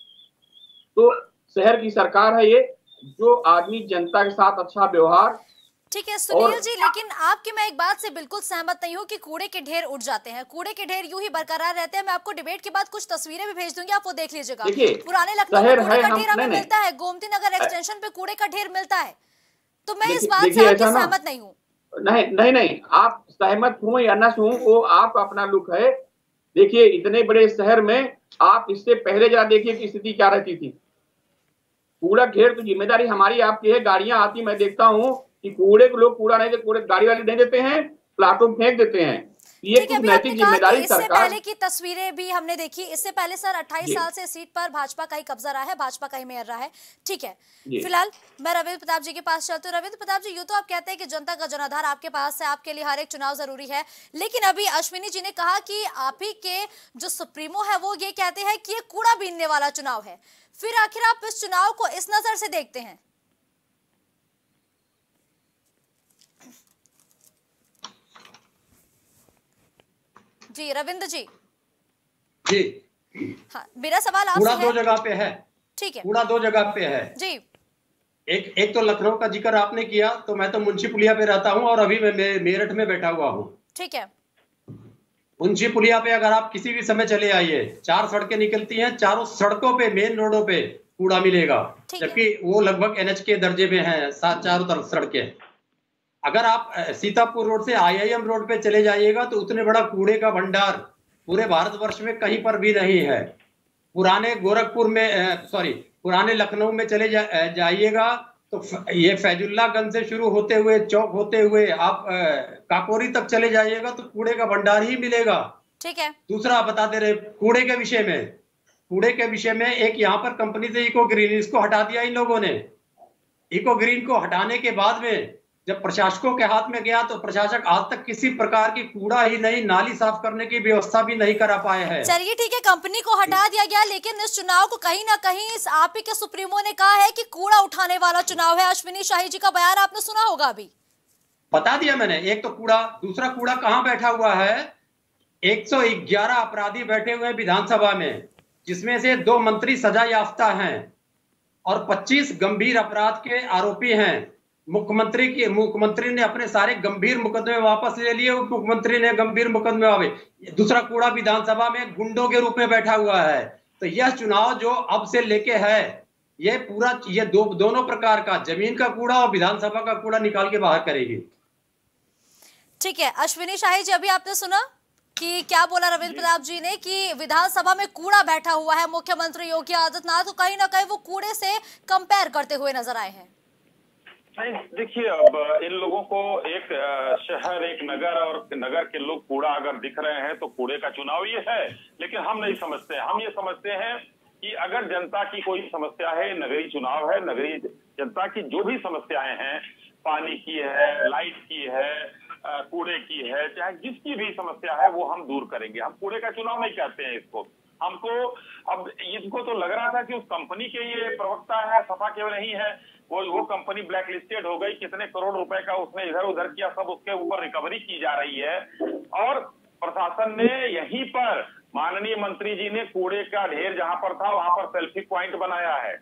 H: तो शहर की सरकार है ये, जो आदमी जनता के साथ अच्छा व्यवहार।
B: ठीक है सुनील जी, लेकिन आपकी मैं एक बात से बिल्कुल सहमत नहीं हूँ कि कूड़े के ढेर उठ जाते हैं। कूड़े के ढेर यूं ही बरकरार रहते हैं। मैं आपको डिबेट के बाद कुछ तस्वीरें भी भेज दूंगी, आप वो देख लीजिएगा। पुराने लखनऊ में कूड़े का ढेर हमें मिलता है, गोमती नगर एक्सटेंशन पे कूड़े का ढेर मिलता है। तो मैं इस बात से आपकी सहमत नहीं हूँ।
H: नहीं नहीं नहीं आप सहमत हो या न हो, वो आप अपना लुक है। देखिए, इतने बड़े शहर में आप इससे पहले जरा देखिए कि स्थिति क्या रहती थी। कूड़ा घेर तो जिम्मेदारी हमारी आपकी है। गाड़ियां आती, मैं देखता हूँ कि कूड़े को लोग कूड़ा नहीं देते, कूड़े गाड़ी वाले नहीं देते हैं, प्लाटों में फेंक देते हैं। ये कुछ नैतिक जिम्मेदारी
B: इससे
H: सरकार।
B: पहले की तस्वीरें भी हमने देखी। इससे पहले सर अट्ठाईस साल से सीट पर भाजपा का ही कब्जा रहा है, भाजपा का ही मेयर रहा है। ठीक है, फिलहाल मैं रविंद्र प्रताप जी के पास चलती हूँ। रविंद्र प्रताप जी, यूं तो आप कहते हैं कि जनता का जनाधार आपके पास है, आपके लिए हर एक चुनाव जरूरी है, लेकिन अभी अश्विनी जी ने कहा कि आप ही के जो सुप्रीमो है वो ये कहते हैं कि ये कूड़ा बीनने वाला चुनाव है। फिर आखिर आप इस चुनाव को इस नजर से देखते हैं? जी रविंद्र जी।
G: जी
B: हाँ, मेरा सवाल आपसे
G: कूड़ा
B: है।
G: दो जगह पे है।
B: ठीक है,
G: कूड़ा दो जगह पे है
B: जी।
G: एक एक तो लखनऊ का जिक्र आपने किया, तो मैं तो मुंशी पुलिया पे रहता हूं और अभी मैं मे, मेरठ में बैठा हुआ हूं।
B: ठीक है।
G: मुंशी पुलिया पे अगर आप किसी भी समय चले आइए, चार सड़कें निकलती हैं, चारों सड़कों पे, मेन रोडों पे कूड़ा मिलेगा, जबकि वो लगभग एनएच के दर्जे में है, सात चारों तरफ सड़कें। अगर आप सीतापुर रोड से आईआईएम रोड पे चले जाइएगा तो उतने बड़ा कूड़े का भंडार पूरे भारतवर्ष में कहीं पर भी नहीं है। पुराने गोरखपुर में, सॉरी पुराने लखनऊ में चले जा, जाइएगा तो ये फैजुल्लागंज से शुरू होते हुए चौक होते हुए आप काकोरी तक चले जाइएगा तो कूड़े का भंडार ही मिलेगा।
B: ठीक है।
G: दूसरा बताते रहे कूड़े के विषय में, कूड़े के विषय में एक यहाँ पर कंपनी से इको ग्रीन, इसको हटा दिया इन लोगों ने। इको ग्रीन को हटाने के बाद में जब प्रशासकों के हाथ में गया तो प्रशासक आज तक किसी प्रकार की कूड़ा ही नहीं, नाली साफ करने की व्यवस्था भी नहीं करा पाए हैं।
B: चलिए ठीक है, कंपनी को हटा दिया गया, लेकिन इस चुनाव को कहीं ना कहीं इस आप ही के सुप्रीमो ने कहा है कि कूड़ा उठाने वाला चुनाव है। अश्विनी शाही जी का बयान आपने सुना होगा अभी।
G: बता दिया मैंने। एक तो कूड़ा, दूसरा कूड़ा कहाँ बैठा हुआ है, एक सौ ग्यारह अपराधी बैठे हुए हैं विधानसभा में, जिसमें से दो मंत्री सजा याफ्ता हैं और पच्चीस गंभीर अपराध के आरोपी हैं। मुख्यमंत्री की मुख्यमंत्री ने अपने सारे गंभीर मुकदमे वापस ले लिए, उप मुख्यमंत्री ने गंभीर मुकदमे वापस। दूसरा कूड़ा विधानसभा में गुंडों के रूप में बैठा हुआ है। तो यह चुनाव जो अब से लेके है, ये पूरा ये दो दोनों प्रकार का, जमीन का कूड़ा और विधानसभा का कूड़ा निकाल के बाहर करेगी।
B: ठीक है, अश्विनी शाही जी, अभी आपने सुना कि क्या बोला रविंद्र प्रताप जी ने कि विधानसभा में कूड़ा बैठा हुआ है। मुख्यमंत्री योगी आदित्यनाथ तो कहीं ना कहीं वो कूड़े से कंपेयर करते हुए नजर आए हैं।
I: नहीं, देखिए अब इन लोगों को एक शहर, एक नगर और नगर के लोग कूड़ा अगर दिख रहे हैं तो कूड़े का चुनाव ये है, लेकिन हम नहीं समझते। हम ये समझते हैं कि अगर जनता की कोई समस्या है, नगरीय चुनाव है, नगरीय जनता की जो भी समस्याएं हैं, पानी की है, लाइट की है, कूड़े की है, चाहे जिसकी भी समस्या है वो हम दूर करेंगे। हम कूड़े का चुनाव नहीं कहते हैं इसको। हमको अब इनको तो लग रहा था कि उस कंपनी के ये प्रवक्ता है, सफा केवल नहीं है, वो वो कंपनी ब्लैक लिस्टेड हो गई, कितने करोड़ रुपए का उसने इधर उधर किया, सब उसके ऊपर रिकवरी की जा रही है। और प्रशासन ने यहीं पर माननीय मंत्री जी ने कूड़े का ढेर जहां पर था वहां पर सेल्फी पॉइंट बनाया है।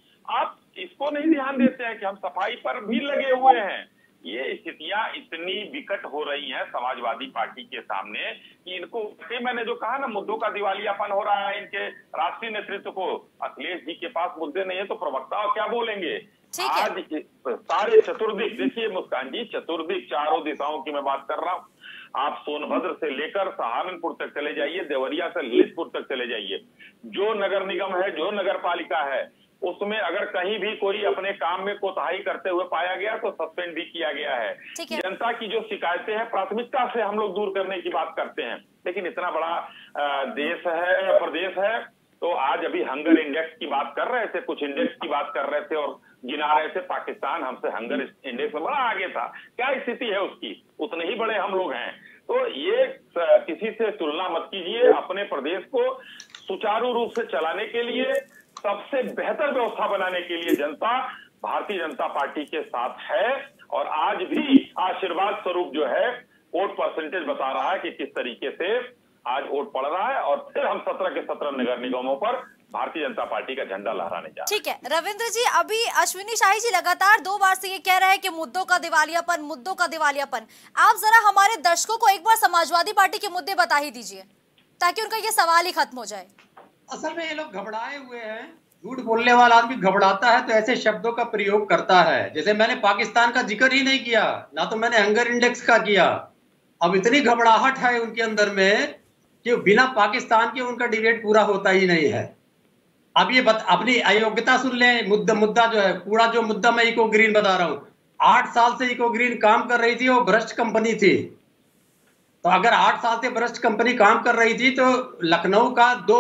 I: आप इसको नहीं ध्यान देते हैं कि हम सफाई पर भी लगे हुए हैं। ये स्थितियां इतनी विकट हो रही हैं समाजवादी पार्टी के सामने कि इनको, मैंने जो कहा ना, मुद्दों का दिवालियापन हो रहा है इनके राष्ट्रीय नेतृत्व को। अखिलेश जी के पास मुद्दे नहीं है तो प्रवक्ता क्या बोलेंगे। आज सारे चतुर्दिक, देखिए मुस्कान जी, चतुर्दिक चारों दिशाओं की मैं बात कर रहा हूँ। आप सोनभद्र से लेकर सहारनपुर तक चले जाइए, देवरिया से ललितपुर तक चले जाइए, जो नगर निगम है, जो नगर पालिका है, उसमें अगर कहीं भी कोई अपने काम में कोताही करते हुए पाया गया तो सस्पेंड भी किया गया है। जनता की जो शिकायतें हैं प्राथमिकता से हम लोग दूर करने की बात करते हैं, लेकिन इतना बड़ा देश है, प्रदेश है, तो आज अभी हंगर इंडेक्स की बात कर रहे थे, कुछ इंडेक्स की बात कर रहे थे और गिना रहे थे, पाकिस्तान हमसे हंगर इंडेक्स में बड़ा आगे था। क्या स्थिति है उसकी, उतने ही बड़े हम लोग हैं। तो ये किसी से तुलना मत कीजिए। अपने प्रदेश को सुचारू रूप से चलाने के लिए, सबसे बेहतर व्यवस्था बनाने के लिए जनता भारतीय जनता पार्टी के साथ है और आज भी आशीर्वाद स्वरूप जो है वोट परसेंटेज बता रहा है कि किस तरीके से आज वोट पड़ रहा है और फिर हम सत्रह के सत्रह नगर निगमों पर भारतीय जनता पार्टी का झंडा लहराने जा रहे हैं।
B: ठीक है रविंद्र जी, अभी अश्विनी शाही जी लगातार दो बार से ये कह रहे हैं कि मुद्दों का दिवालियापन, मुद्दों का दिवालियापन। आप जरा हमारे दर्शकों को एक बार समाजवादी पार्टी के मुद्दे बता ही दीजिए ताकि उनका ये सवाल ही खत्म हो जाए।
G: असल में ये लोग घबराए हुए हैं। झूठ बोलने वाला आदमी घबराता है तो ऐसे शब्दों का प्रयोग करता है। जैसे मैंने पाकिस्तान का जिक्र ही नहीं किया, ना तो मैंने हंगर इंडेक्स का किया। अब इतनी घबराहट है उनके अंदर में कि बिना पाकिस्तान के उनका डिबेट पूरा होता ही नहीं है। अब ये बत, अपनी अयोग्यता सुन लें। मुद्दा मुद्दा जो है, पूरा जो मुद्दा मैं इको ग्रीन बता रहा हूं, आठ साल से इको ग्रीन काम कर रही थी, वो भ्रष्ट कंपनी थी। तो अगर आठ साल से भ्रष्ट कंपनी काम कर रही थी तो लखनऊ का दो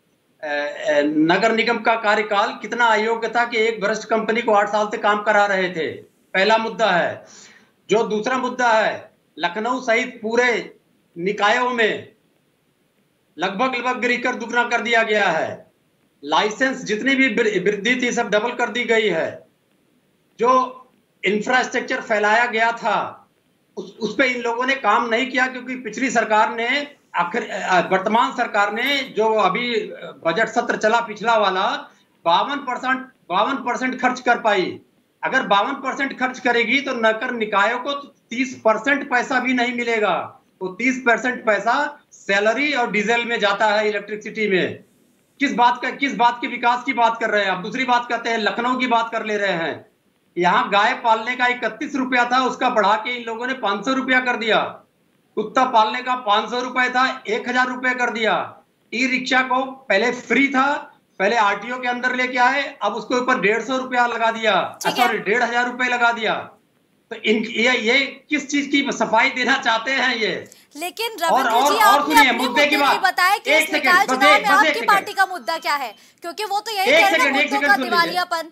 G: नगर निगम का कार्यकाल कितना अयोग्य था कि एक भ्रष्ट कंपनी को आठ साल से काम करा रहे थे। पहला मुद्दा है। जो दूसरा मुद्दा है, लखनऊ सहित पूरे निकायों में लगभग लगभग गिरी कर दुगना कर दिया गया है। लाइसेंस जितनी भी वृद्धि थी सब डबल कर दी गई है। जो इंफ्रास्ट्रक्चर फैलाया गया था उस उस पे इन लोगों ने काम नहीं किया, क्योंकि पिछली सरकार ने, आखिर वर्तमान सरकार ने जो अभी बजट सत्र चला पिछला वाला, बावन परसेंट बावन परसेंट खर्च कर पाई। अगर बावन परसेंट खर्च करेगी तो नगर निकायों को तीस परसेंट पैसा भी नहीं मिलेगा। तो तीस परसेंट पैसा सैलरी और डीजल में जाता है, इलेक्ट्रिसिटी में। किस बात का किस बात के विकास की बात कर रहे हैं? अब दूसरी बात करते हैं, लखनऊ की बात कर ले रहे हैं। यहाँ गाय पालने का इकतीस रुपया था, उसका बढ़ा के इन लोगों ने पांच सौ रुपया कर दिया। कुत्ता पालने का पांच सौ रुपया था, एक हजार रुपया कर दिया। ई रिक्शा को पहले फ्री था, पहले आरटीओ के अंदर लेके आए, अब उसके ऊपर डेढ़ सौ रुपया लगा दिया, सॉरी डेढ़ हजार रुपया लगा दिया। तो इन ये, ये किस चीज की सफाई देना चाहते हैं ये?
B: लेकिन रविंद्र जी, आपने अपने मुद्दे की बात बताया कि इस निकाय चुनाव में आपकी पार्टी का मुद्दा क्या है, क्योंकि वो तो यही कह रहे हैं मुद्दों का दिवालियापन।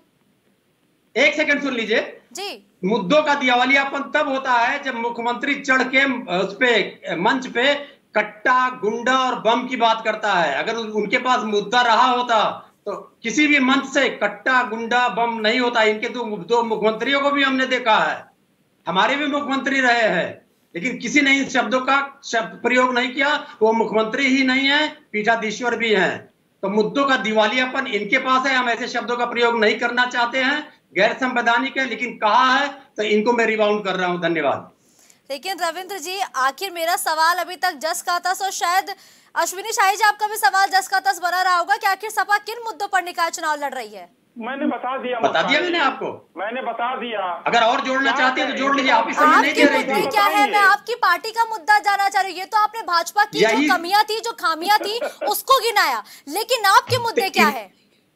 G: एक सेकंड सुन लीजिए
B: जी।
G: मुद्दों का दिवालियापन तब होता है जब मुख्यमंत्री चढ़ के उस पे मंच पे कट्टा, गुंडा और बम की बात करता है। अगर उनके पास मुद्दा रहा होता तो किसी भी मंच से कट्टा, गुंडा, बम नहीं होता। इनके दो दो मुख्यमंत्रियों को भी हमने देखा है, हमारे भी मुख्यमंत्री रहे हैं, लेकिन किसी ने इन शब्दों का शब्द प्रयोग नहीं किया। वो मुख्यमंत्री ही नहीं है, पीठाधीश्वर भी हैं। तो मुद्दों का दिवालियापन इनके पास है। हम ऐसे शब्दों का प्रयोग नहीं करना चाहते हैं, गैर संवैधानिक है, लेकिन कहा है तो इनको मैं रिबाउंड कर रहा हूं। धन्यवाद।
B: लेकिन रविंद्र जी, आखिर मेरा सवाल अभी तक जस का तस, और शायद अश्विनी शाही जी आपका भी सवाल जस का तस बना रहा होगा कि आखिर सपा किन मुद्दों पर निकाय चुनाव लड़ रही है।
I: मैंने बता दिया
G: बता दिया मैंने आपको
I: मैंने बता दिया।
G: अगर और जोड़ना चाहते हैं तो जोड़ लीजिए। आप समय नहीं दे रही थी।
B: क्या है, मैं आपकी पार्टी का मुद्दा जानना चाह रही हूँ। ये तो आपने भाजपा की जो कमियां थी, जो खामियां थी, उसको गिनाया, लेकिन आपके मुद्दे क्या है?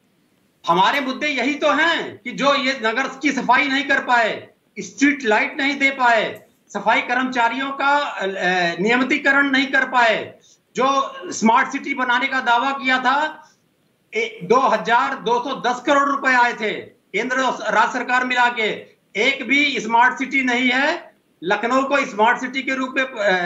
G: हमारे मुद्दे यही तो हैं कि जो ये नगर की सफाई नहीं कर पाए, स्ट्रीट लाइट नहीं दे पाए, सफाई कर्मचारियों का नियमितीकरण नहीं कर पाए, जो स्मार्ट सिटी बनाने का दावा किया था, दो हजार दो सौ दस करोड़ रुपए आए थे केंद्र और राज्य सरकार मिला के, एक भी स्मार्ट सिटी नहीं है। लखनऊ को स्मार्ट सिटी के रूप में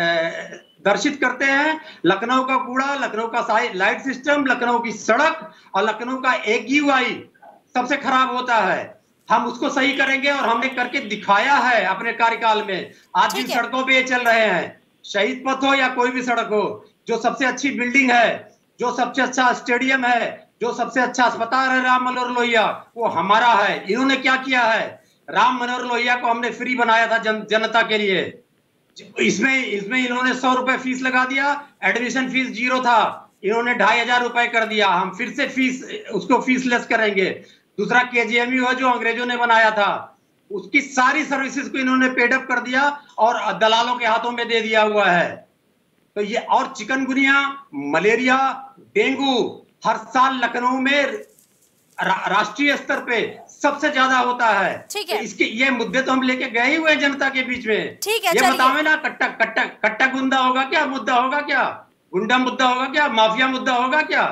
G: दर्शित करते हैं। लखनऊ का कूड़ा, लखनऊ का लाइट सिस्टम, लखनऊ की सड़क और लखनऊ का एक यूआई सबसे खराब होता है। हम उसको सही करेंगे और हमने करके दिखाया है अपने कार्यकाल में। आज जिन सड़कों पे ये चल रहे हैं, शहीद पथ हो या कोई भी सड़क हो, जो सबसे अच्छी बिल्डिंग है, जो सबसे अच्छा स्टेडियम है, जो सबसे अच्छा अस्पताल है राम मनोहर लोहिया, वो हमारा है। इन्होंने क्या किया है? राम मनोहर लोहिया को हमने फ्री बनाया था जन, जनता के लिए। इसमें इसमें इन्होंने सौ रुपए फीस लगा दिया, एडमिशन फीस जीरो था, इन्होंने ढाई हजार रुपए कर दिया। हम फिर से फीस उसको फीस लेस करेंगे। दूसरा केजीएमयू है जो अंग्रेजों ने बनाया था, उसकी सारी सर्विसेज को इन्होंने पेडअप कर दिया और दलालों के हाथों में दे दिया हुआ है। तो ये और चिकनगुनिया, मलेरिया, डेंगू हर साल लखनऊ में रा, राष्ट्रीय स्तर पे सबसे ज्यादा होता है।
B: ठीक है।
G: तो इसके ये मुद्दे तो हम लेके गए हुए जनता के बीच में।
B: ठीक है,
G: ये बतावे ना, कट्टा कट्टा कट्टा गुंडा होगा क्या, मुद्दा होगा क्या, गुंडा मुद्दा होगा क्या, माफिया मुद्दा होगा क्या?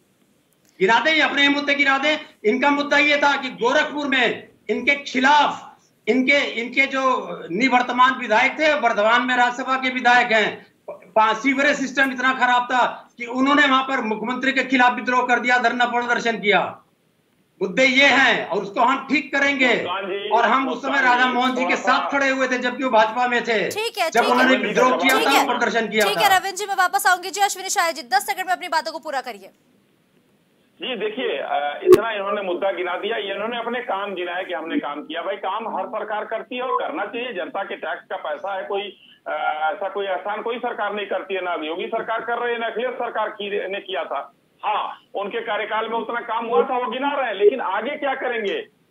G: गिरा दे, अपने मुद्दे गिरा दे। इनका मुद्दा ये था कि गोरखपुर में इनके खिलाफ इनके इनके जो निवर्तमान विधायक थे, वर्तमान में राज्यसभा के विधायक हैं, सीवरेज सिस्टम इतना खराब था कि उन्होंने वहां पर मुख्यमंत्री के खिलाफ विद्रोह कर दिया, धरना प्रदर्शन किया। मुद्दे ये हैं और उसको हम ठीक करेंगे। और हम उस समय राधा मोहन जी के साथ खड़े हुए थे जबकि वो भाजपा में थे।
B: ठीक है,
G: जब उन्होंने विद्रोह किया था, प्रदर्शन किया था।
B: ठीक है रविंद्र जी, मैं वापस आऊंगी जी। अश्विनी शाही जी, दस सेकंड में अपनी बातों को पूरा करिए।
I: जी देखिए, इतना इन्होंने मुद्दा गिना दिया, इन्होंने अपने काम गिनाया कि हमने काम किया। भाई काम हर सरकार करती है और करना चाहिए। जनता के टैक्स का पैसा है, कोई ऐसा कोई एहसान कोई सरकार नहीं करती है। ना योगी सरकार कर रही है, ना अखिलेश सरकार की ने किया था। हाँ, उनके कार्यकाल में उतना काम हुआ था, वो गिना रहे हैं, लेकिन आगे क्या करेंगे?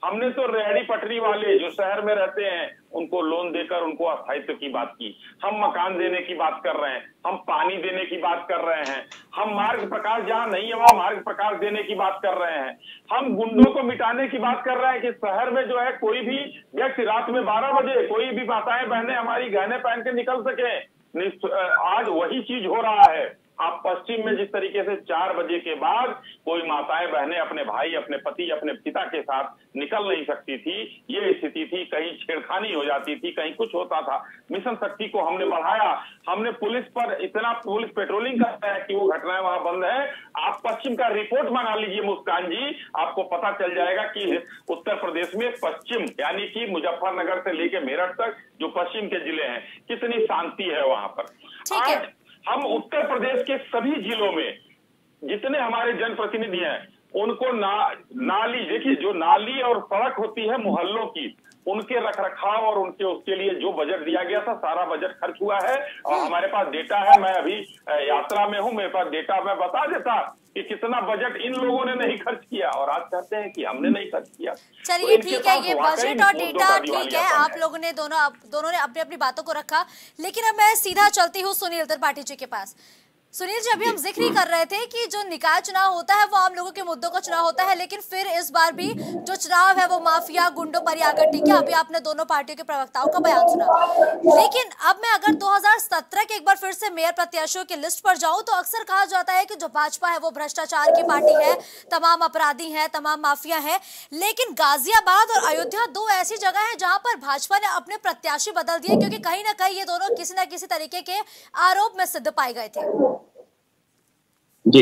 I: हमने तो रेहड़ी पटरी वाले जो शहर में रहते हैं उनको लोन देकर उनको अस्थायित्व की बात की, हम मकान देने की बात कर रहे हैं, हम पानी देने की बात कर रहे हैं, हम मार्ग प्रकाश जहां नहीं है वहां मार्ग प्रकाश देने की बात कर रहे हैं, हम गुंडों को मिटाने की बात कर रहे हैं कि शहर में जो है कोई भी व्यक्ति रात में बारह बजे कोई भी माताएं बहनें हमारी गहने पहन के निकल सके। आज वही चीज हो रहा है। आप पश्चिम में जिस तरीके से चार बजे के बाद कोई माताएं बहनें अपने भाई अपने पति अपने पिता के साथ निकल नहीं सकती थी, ये स्थिति थी, कहीं छेड़खानी हो जाती थी, कहीं कुछ होता था। मिशन शक्ति को हमने बढ़ाया, हमने पुलिस पर इतना पुलिस पेट्रोलिंग करता है कि वो घटनाएं वहां बंद है। आप पश्चिम का रिपोर्ट मंगा लीजिए मुस्कान जी, आपको पता चल जाएगा कि उत्तर प्रदेश में पश्चिम यानी कि मुजफ्फरनगर से लेके मेरठ तक जो पश्चिम के जिले हैं कितनी शांति है वहां पर। आज हम उत्तर प्रदेश के सभी जिलों में जितने हमारे जनप्रतिनिधि हैं उनको ना, नाली देखिए जो नाली और सड़क होती है मोहल्लों की, उनके रखरखाव और उनके उसके लिए जो बजट दिया गया था सारा बजट खर्च हुआ है और हमारे पास डेटा है। मैं अभी यात्रा में हूं, मेरे पास डेटा मैं बता देता कि कितना बजट इन लोगों ने नहीं खर्च किया और आज कहते हैं कि हमने नहीं खर्च किया।
B: चलिए ठीक है, ये बजट और डेटा ठीक है, आप लोगों ने दोनों आप दोनों ने अपनी अपनी बातों को रखा, लेकिन अब मैं सीधा चलती हूँ सुनील त्रिपाठी जी के पास। सुनील जी, अभी हम जिक्र ही कर रहे थे कि जो निकाय चुनाव होता है वो आम लोगों के मुद्दों का चुनाव होता है, लेकिन फिर इस बार भी जो चुनाव है वो माफिया गुंडों पर आकर टिका। अभी आपने दोनों पार्टियों के प्रवक्ताओं का बयान सुना, लेकिन अब मैं अगर दो हज़ार सत्रह के एक बार फिर से मेयर प्रत्याशियों की लिस्ट पर जाऊं तो अक्सर कहा जाता है कि जो भाजपा है वो भ्रष्टाचार की पार्टी है, तमाम अपराधी है, तमाम माफिया है। लेकिन गाजियाबाद और अयोध्या दो ऐसी जगह है जहां पर भाजपा ने अपने प्रत्याशी बदल दिए, क्योंकि कहीं ना कहीं ये दोनों किसी न किसी तरीके के आरोप में सिद्ध पाए गए थे।
H: जी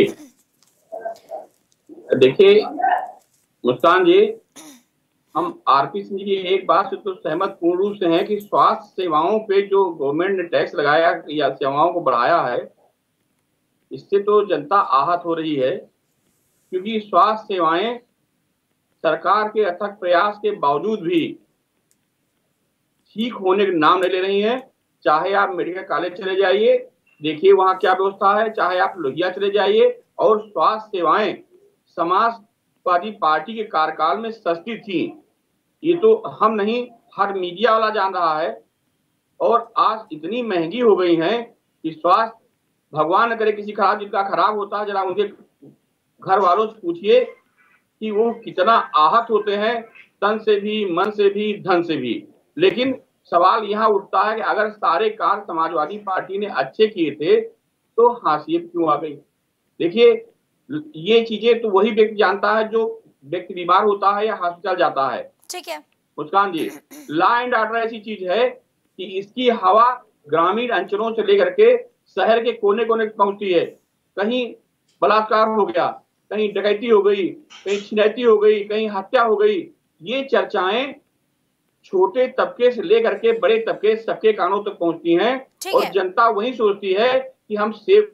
H: देखिए मुस्कान जी, हम आरपी सिंह जी की एक बात से तो सहमत पूर्ण रूप से हैं कि स्वास्थ्य सेवाओं पे जो गवर्नमेंट ने टैक्स लगाया या सेवाओं को बढ़ाया है, इससे तो जनता आहत हो रही है, क्योंकि स्वास्थ्य सेवाएं सरकार के अथक प्रयास के बावजूद भी ठीक होने का नाम नहीं ले रही हैं। चाहे आप मेडिकल कॉलेज चले जाइए, देखिए वहां क्या व्यवस्था है, चाहे आप लोहिया चले जाइए, और स्वास्थ्य सेवाएं समाजवादी पार्टी के कार्यकाल में सस्ती थी, ये तो हम नहीं हर मीडिया वाला जान रहा है। और आज इतनी महंगी हो गई हैं कि स्वास्थ्य भगवान न करे किसी खराब जिनका खराब होता है, जरा उनके घर वालों से पूछिए कि वो कितना आहत होते हैं, तन से भी, मन से भी, धन से भी। लेकिन सवाल यहाँ उठता है कि अगर सारे कार्य समाजवादी पार्टी ने अच्छे किए थे तो हाशिए क्यों आ गई। देखिए ये चीजें तो वही व्यक्ति जानता है जो व्यक्ति बीमार होता है या हॉस्पिटल जाता है। ठीक है Muskan ji, law and order ऐसी चीज है कि इसकी हवा ग्रामीण अंचलों से लेकर के शहर के कोने कोने पहुंचती है। कहीं बलात्कार हो गया, कहीं डकैती हो गई, कहीं छिनैती हो गई, कहीं हत्या हो गई। ये चर्चाएं छोटे तबके से लेकर के बड़े तबके सबके कानों तक पहुंचती हैं और जनता वही सोचती है कि हम सेफ।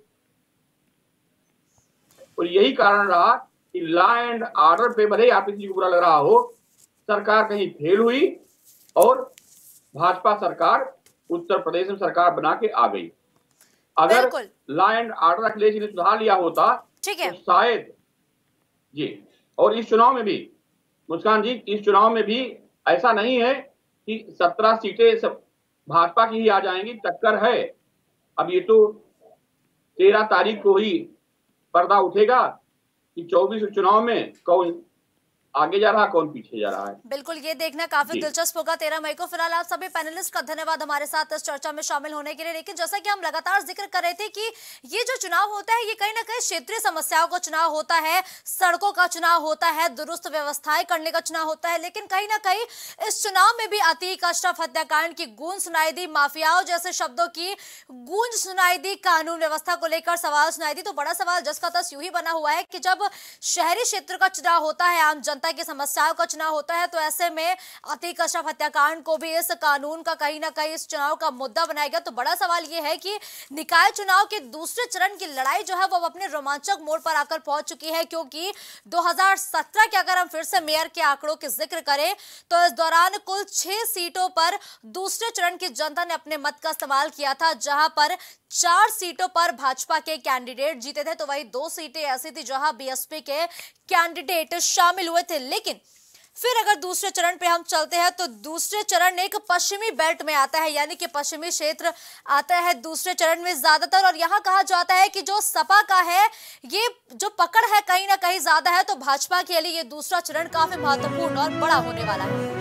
H: और यही कारण रहा कि लॉ एंड ऑर्डर पे भले ही आप किसी को बुरा लग रहा हो, सरकार कहीं फेल हुई और भाजपा सरकार उत्तर प्रदेश में सरकार बना के आ गई। अगर लॉ एंड ऑर्डर अखिलेश ने सुधार लिया होता तो शायद जी। और इस चुनाव में भी मुस्कान जी, इस चुनाव में भी ऐसा नहीं है कि सत्रह सीटें सब भाजपा की ही आ जाएंगी, टक्कर है। अब ये तो तेरह तारीख को ही पर्दा उठेगा कि चौबीस चुनाव में कौन आगे जा रहा कौन पीछे जा रहा है।
B: बिल्कुल, ये देखना काफी दिलचस्प होगा तेरह मई को। फिलहाल आप सभी पैनलिस्ट का धन्यवाद हमारे साथ इस चर्चा में शामिल होने के लिए। लेकिन जैसा कि हम लगातार जिक्र कर रहे थे कि ये जो चुनाव होता है ये कहीं ना कहीं क्षेत्रीय समस्याओं का चुनाव होता है, सड़कों का चुनाव होता है, दुरुस्त व्यवस्थाएं करने का चुनाव होता है। लेकिन कहीं ना कहीं इस चुनाव में भी अतीक अशरफ हत्याकांड की गूंज सुनाई दी, माफियाओं जैसे शब्दों की गूंज सुनाई दी, कानून व्यवस्था को लेकर सवाल सुनाई दी। तो बड़ा सवाल जस का तस यूं ही बना हुआ है कि जब शहरी क्षेत्र का चुनाव होता है, आम जनता की समस्याओं का चुनाव होता है, तो ऐसे में अतीक अशरफ हत्याकांड को भी इस कानून का कहीं ना कहीं इस चुनाव का मुद्दा बनाया गया। तो बड़ा सवाल यह है कि निकाय चुनाव के दूसरे चरण की लड़ाई जो है वो अपने रोमांचक मोड़ पर आकर पहुंच चुकी है, क्योंकि दो हज़ार सत्रह के अगर हम फिर से मेयर के आंकड़ों के जिक्र करें तो इस दौरान कुल छह सीटों पर दूसरे चरण की जनता ने अपने मत का इस्तेमाल किया था, जहां पर चार सीटों पर भाजपा के कैंडिडेट जीते थे, तो वही दो सीटें ऐसी थी जहां बीएसपी के कैंडिडेट शामिल हुए थे। लेकिन फिर अगर दूसरे चरण पे हम चलते हैं तो दूसरे चरण एक पश्चिमी बेल्ट में आता है, यानी कि पश्चिमी क्षेत्र आता है दूसरे चरण में ज्यादातर। और यहाँ कहा जाता है कि जो सपा का है ये जो पकड़ है कहीं ना कहीं ज्यादा है, तो भाजपा के लिए ये दूसरा चरण काफी महत्वपूर्ण और बड़ा होने वाला है।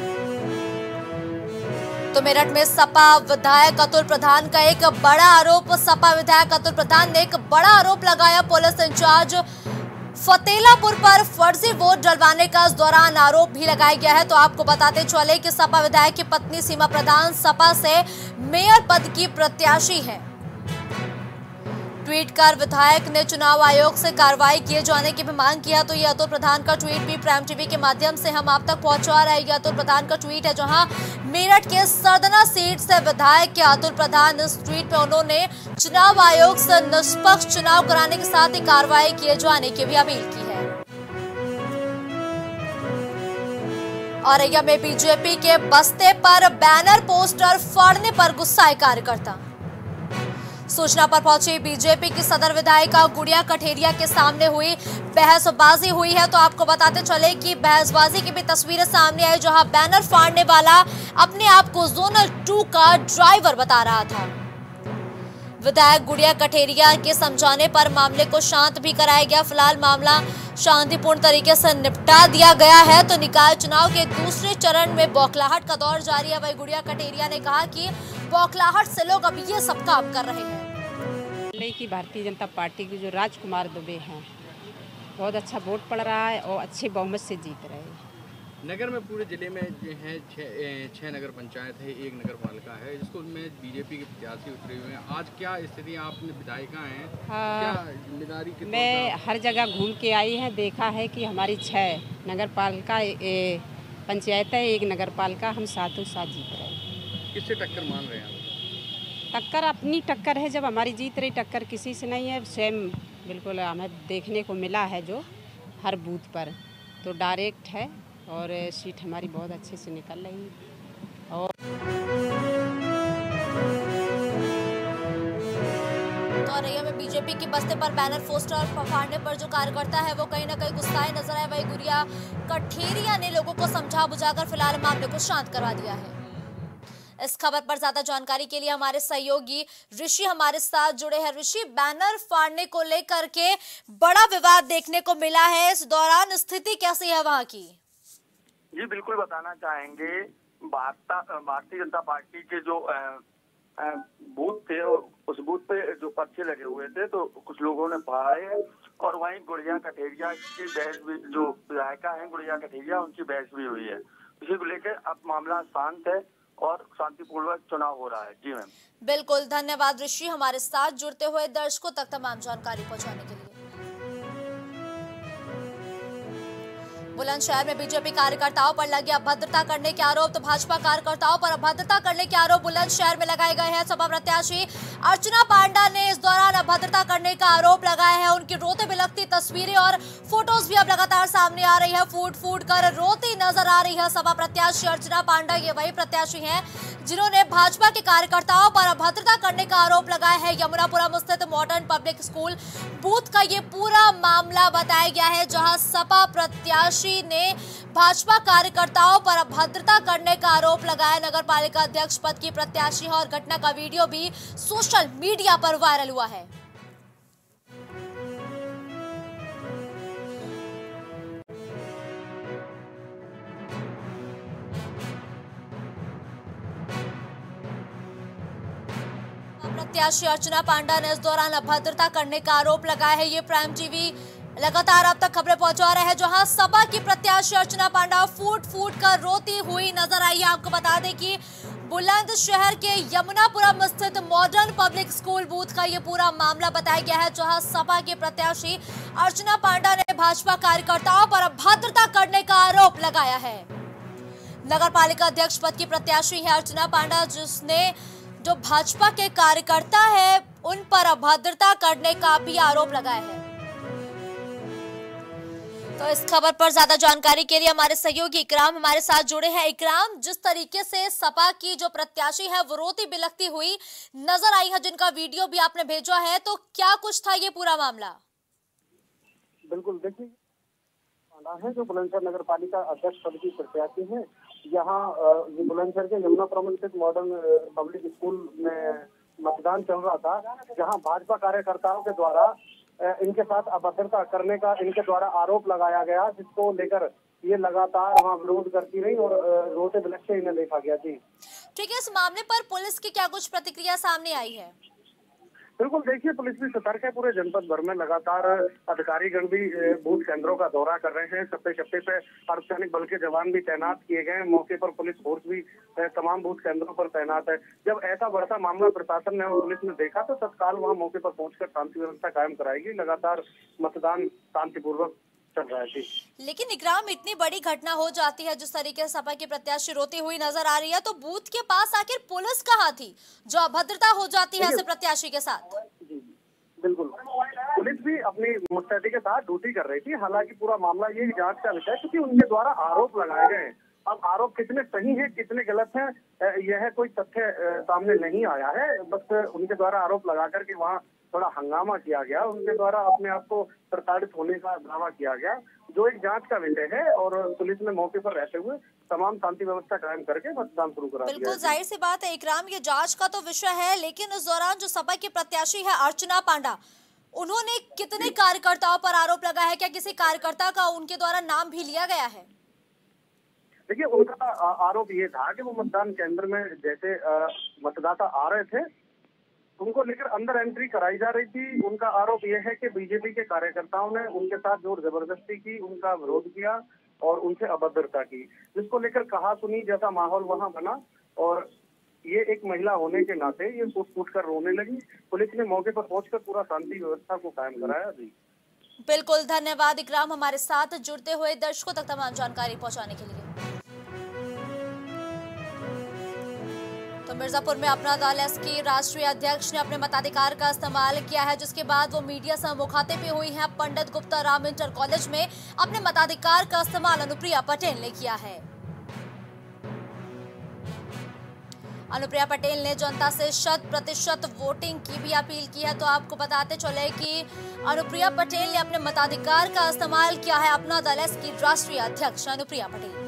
B: तो मेरठ में सपा विधायक अतुल प्रधान का एक बड़ा आरोप, सपा विधायक अतुल प्रधान ने एक बड़ा आरोप लगाया पुलिस इंचार्ज फतेलापुर पर फर्जी वोट डलवाने का इस दौरान आरोप भी लगाया गया है। तो आपको बताते चले कि सपा विधायक की पत्नी सीमा प्रधान सपा से मेयर पद की प्रत्याशी है। ट्वीट कर विधायक ने चुनाव आयोग से कार्रवाई किए जाने की भी मांग किया। तो ये अतुल प्रधान का ट्वीट भी प्राइम टीवी के माध्यम से हम आप तक पहुंचा रहे हैं। ये अतुल प्रधान का ट्वीट है, जहां मेरठ के सरदना सीट से विधायक के अतुल प्रधान इस ट्वीट पे उन्होंने चुनाव आयोग से निष्पक्ष चुनाव कराने के साथ ही कार्रवाई किए जाने की भी अपील की है। औरैया में बीजेपी के बस्ते पर बैनर पोस्टर फाड़ने पर गुस्साए कार्यकर्ता। सूचना पर पहुंची बीजेपी की सदर विधायिका गुड़िया कठेरिया के सामने हुई बहसबाजी हुई है। तो आपको बताते चले कि बहसबाजी की भी तस्वीरें सामने आई, जहां बैनर फाड़ने वाला अपने आप को जोनल टू का ड्राइवर बता रहा था। विधायक गुड़िया कठेरिया के समझाने पर मामले को शांत भी कराया गया। फिलहाल मामला शांतिपूर्ण तरीके से निपटा दिया गया है। तो निकाय चुनाव के दूसरे चरण में बौखलाहट का दौर जारी है। वही गुड़िया कठेरिया ने कहा कि बौखलाहट से लोग अब ये सब काम कर रहे हैं।
J: की भारतीय जनता पार्टी के जो राजकुमार दुबे हैं बहुत अच्छा वोट पड़ रहा है और अच्छे बहुमत से जीत रहे हैं।
K: नगर में पूरे जिले में जो है छह नगर पंचायत है, एक नगर पालिका है जिसको में बीजेपी के प्रत्याशी उतरे हुए हैं। आज क्या स्थिति, आपने विधायिका हैं, क्या जिम्मेदारी के
J: मैं हर जगह घूम के आई है, देखा है कि हमारी छह नगर पालिका पंचायत है, एक नगर पालिका, हम सातों साथ जीत रहे हैं।
K: किससे टक्कर मान रहे हैं?
J: टक्कर अपनी टक्कर है, जब हमारी जीत रही टक्कर किसी से नहीं है। सेम बिल्कुल हमें देखने को मिला है जो हर बूथ पर, तो डायरेक्ट है और सीट हमारी बहुत अच्छे से निकल रही है। और
B: तो औरैया में बीजेपी के बस्ते पर बैनर पोस्टर फाड़ने पर जो कार्यकर्ता है वो कहीं ना कहीं गुस्साए नजर आए। वही गुड़िया कठेरिया ने लोगों को समझा बुझाकर फिलहाल मामले को शांत करवा दिया है। इस खबर पर ज्यादा जानकारी के लिए हमारे सहयोगी ऋषि हमारे साथ जुड़े हैं। ऋषि, बैनर फाड़ने को लेकर के बड़ा विवाद देखने को मिला है, इस दौरान स्थिति कैसी है वहां की?
L: जी बिल्कुल बताना चाहेंगे, भारतीय जनता पार्टी के जो आ, आ, बूथ थे उस बूथ पे जो पर्चे लगे हुए थे तो कुछ लोगों ने फाड़े और वहीं गुड़िया कठेरिया की बहस भी, जो विधायिका है गुड़िया कठेरिया, उनकी बहस भी हुई है। इसी को लेकर अब मामला शांत है और शांतिपूर्वक चुनाव हो रहा है। जी मैम।
B: बिल्कुल, धन्यवाद ऋषि हमारे साथ जुड़ते हुए दर्शकों तक तमाम जानकारी पहुंचाने के लिए। बुलंदशहर में बीजेपी कार्यकर्ताओं पर लगे अभद्रता करने के आरोप। तो भाजपा कार्यकर्ताओं पर अभद्रता करने के आरोप बुलंदशहर में लगाए गए हैं। सपा प्रत्याशी अर्चना पांडा ने इस दौरान अभद्रता करने का आरोप लगाया है। उनकी रोते बिलखती तस्वीरें और फोटोज भी अब लगातार सामने आ रही है। फूट फूट कर रोती नजर आ रही है सपा प्रत्याशी अर्चना पांडा। ये वही प्रत्याशी हैं जिन्होंने भाजपा के कार्यकर्ताओं पर अभद्रता करने का आरोप लगाया है। यमुनापुरम स्थित मॉडर्न पब्लिक स्कूल बूथ का ये पूरा मामला बताया गया है, जहां सपा प्रत्याशी ने भाजपा कार्यकर्ताओं पर अभद्रता करने का आरोप लगाया। नगर पालिका अध्यक्ष पद की प्रत्याशी है और घटना का वीडियो भी सोशल मीडिया पर वायरल हुआ है। प्रत्याशी अर्चना पांडा ने इस दौरान अभद्रता करने का आरोप लगाया है। ये प्राइम टीवी लगातार आप तक खबरें पहुंचा रहे हैं, जहां सपा की प्रत्याशी अर्चना पांडा फूट फूट कर रोती हुई नजर आई है। आपको बता दें कि बुलंदशहर के यमुनापुरम स्थित मॉडर्न पब्लिक स्कूल बूथ का ये पूरा मामला बताया गया है, जहां सपा के प्रत्याशी अर्चना पांडा ने भाजपा कार्यकर्ताओं पर अभद्रता करने का आरोप लगाया है। नगर पालिका अध्यक्ष पद की प्रत्याशी है अर्चना पांडा, जिसने जो भाजपा के कार्यकर्ता है उन पर अभद्रता करने का भी आरोप लगाया है। तो इस खबर पर ज्यादा जानकारी के लिए हमारे सहयोगी इकराम हमारे साथ जुड़े हैं। इकराम, जिस तरीके से सपा की जो प्रत्याशी है वो रोती बिलखती हुई नजर आई है, जिनका वीडियो भी आपने भेजा है, तो क्या कुछ था ये पूरा मामला?
M: बिल्कुल, देखिए कार्यकर्ता हैं जो बुलंदशहर नगर पालिका अध्यक्ष पद की प्रत्याशी हैं। यहाँ बुलंदशहर के यमुना प्रमंड स्थित मॉडर्न पब्लिक स्कूल में मतदान चल रहा था, जहां भाजपा कार्यकर्ताओं के द्वारा इनके साथ अभद्रता करने का इनके द्वारा आरोप लगाया गया, जिसको लेकर ये लगातार वहाँ विरोध करती रही और रोते बिलखते इन्हें देखा गया। जी
B: ठीक है, इस मामले पर पुलिस की क्या कुछ प्रतिक्रिया सामने आई है?
M: बिल्कुल, देखिए पुलिस भी सतर्क है। पूरे जनपद भर में लगातार अधिकारीगण भी बूथ केंद्रों का दौरा कर रहे हैं। चप्पे चप्पे पे अर्धसैनिक बल के जवान भी तैनात किए गए हैं। मौके पर पुलिस फोर्स भी तमाम बूथ केंद्रों पर तैनात है। जब ऐसा बढ़ता मामला प्रशासन ने और पुलिस ने देखा तो तत्काल वहां मौके पर पहुंचकर शांति व्यवस्था कायम कराएगी। लगातार मतदान शांतिपूर्वक चल रहा है।
B: लेकिन इकराम, इतनी बड़ी घटना हो जाती है, जिस तरीके से सपा की प्रत्याशी रोती हुई नजर आ रही है, तो बूथ के पास आखिर पुलिस कहाँ थी जो अभद्रता हो जाती है ऐसे प्रत्याशी के साथ?
M: जी बिल्कुल, पुलिस भी अपनी मुस्तैदी के साथ ड्यूटी कर रही थी। हालांकि पूरा मामला ये जांच का विषय है, क्योंकि उनके द्वारा आरोप लगाए गए हैं। अब आरोप कितने सही हैं कितने गलत हैं, यह कोई तथ्य सामने नहीं आया है। बस उनके द्वारा आरोप लगा करके वहाँ थोड़ा हंगामा किया गया, उनके द्वारा अपने आप को प्रताड़ित होने का दावा किया गया, जो एक जांच का विषय है। और पुलिस ने मौके पर रहते हुए तमाम शांति व्यवस्था कायम करके मतदान शुरू करा दिया।
B: बिल्कुल जाहिर सी बात है इकराम, ये जांच का तो विषय है, लेकिन उस दौरान जो सपा की प्रत्याशी है अर्चना पांडा, उन्होंने कितने कार्यकर्ताओं पर आरोप लगाया है? क्या किसी कार्यकर्ता का उनके द्वारा नाम भी लिया गया है?
M: देखिए, उनका आरोप ये था कि वो मतदान केंद्र में जैसे मतदाता आ रहे थे, उनको लेकर अंदर एंट्री कराई जा रही थी। उनका आरोप यह है कि बीजेपी के कार्यकर्ताओं ने उनके साथ जोर जबरदस्ती की, उनका विरोध किया और उनसे अभद्रता की, जिसको लेकर कहा सुनी जैसा माहौल वहां बना। और ये एक महिला होने के नाते ये फूट फूट कर रोने लगी। पुलिस ने मौके पर पहुंचकर पूरा शांति व्यवस्था को कायम कराया। जी
B: बिल्कुल, धन्यवाद इकराम हमारे साथ जुड़ते हुए दर्शकों तक तमाम जानकारी पहुँचाने के लिए। तो मिर्जापुर में अपना दल एस के राष्ट्रीय अध्यक्ष ने अपने मताधिकार का इस्तेमाल किया है, जिसके बाद वो मीडिया से मुखातिब हुई हैं। पंडित गुप्ता राम इंटर कॉलेज में अपने मताधिकार का इस्तेमाल अनुप्रिया पटेल ने किया है। अनुप्रिया पटेल ने जनता से शत प्रतिशत वोटिंग की भी अपील की है। तो आपको बताते चले कि अनुप्रिया पटेल ने अपने मताधिकार का इस्तेमाल किया है। अपना दल एस की राष्ट्रीय अध्यक्ष अनुप्रिया पटेल।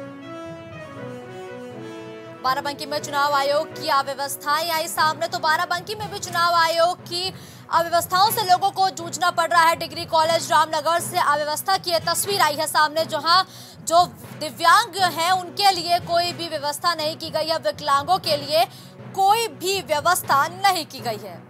B: बाराबंकी में चुनाव आयोग की अव्यवस्थाएं आई सामने। तो बाराबंकी में भी चुनाव आयोग की अव्यवस्थाओं से लोगों को जूझना पड़ रहा है। डिग्री कॉलेज रामनगर से अव्यवस्था की तस्वीर आई है सामने, जहां जो दिव्यांग हैं उनके लिए कोई भी व्यवस्था नहीं की गई है, विकलांगों के लिए कोई भी व्यवस्था नहीं की गई है।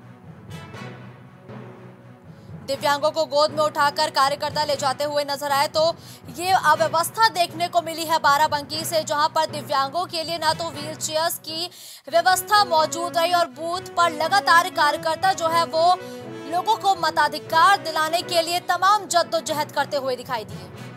B: दिव्यांगों को गोद में उठाकर कार्यकर्ता ले जाते हुए नजर आए। तो ये अव्यवस्था देखने को मिली है बाराबंकी से, जहां पर दिव्यांगों के लिए ना तो व्हील चेयर्स की व्यवस्था मौजूद रही और बूथ पर लगातार कार्यकर्ता जो है वो लोगों को मताधिकार दिलाने के लिए तमाम जद्दोजहद करते हुए दिखाई दिए।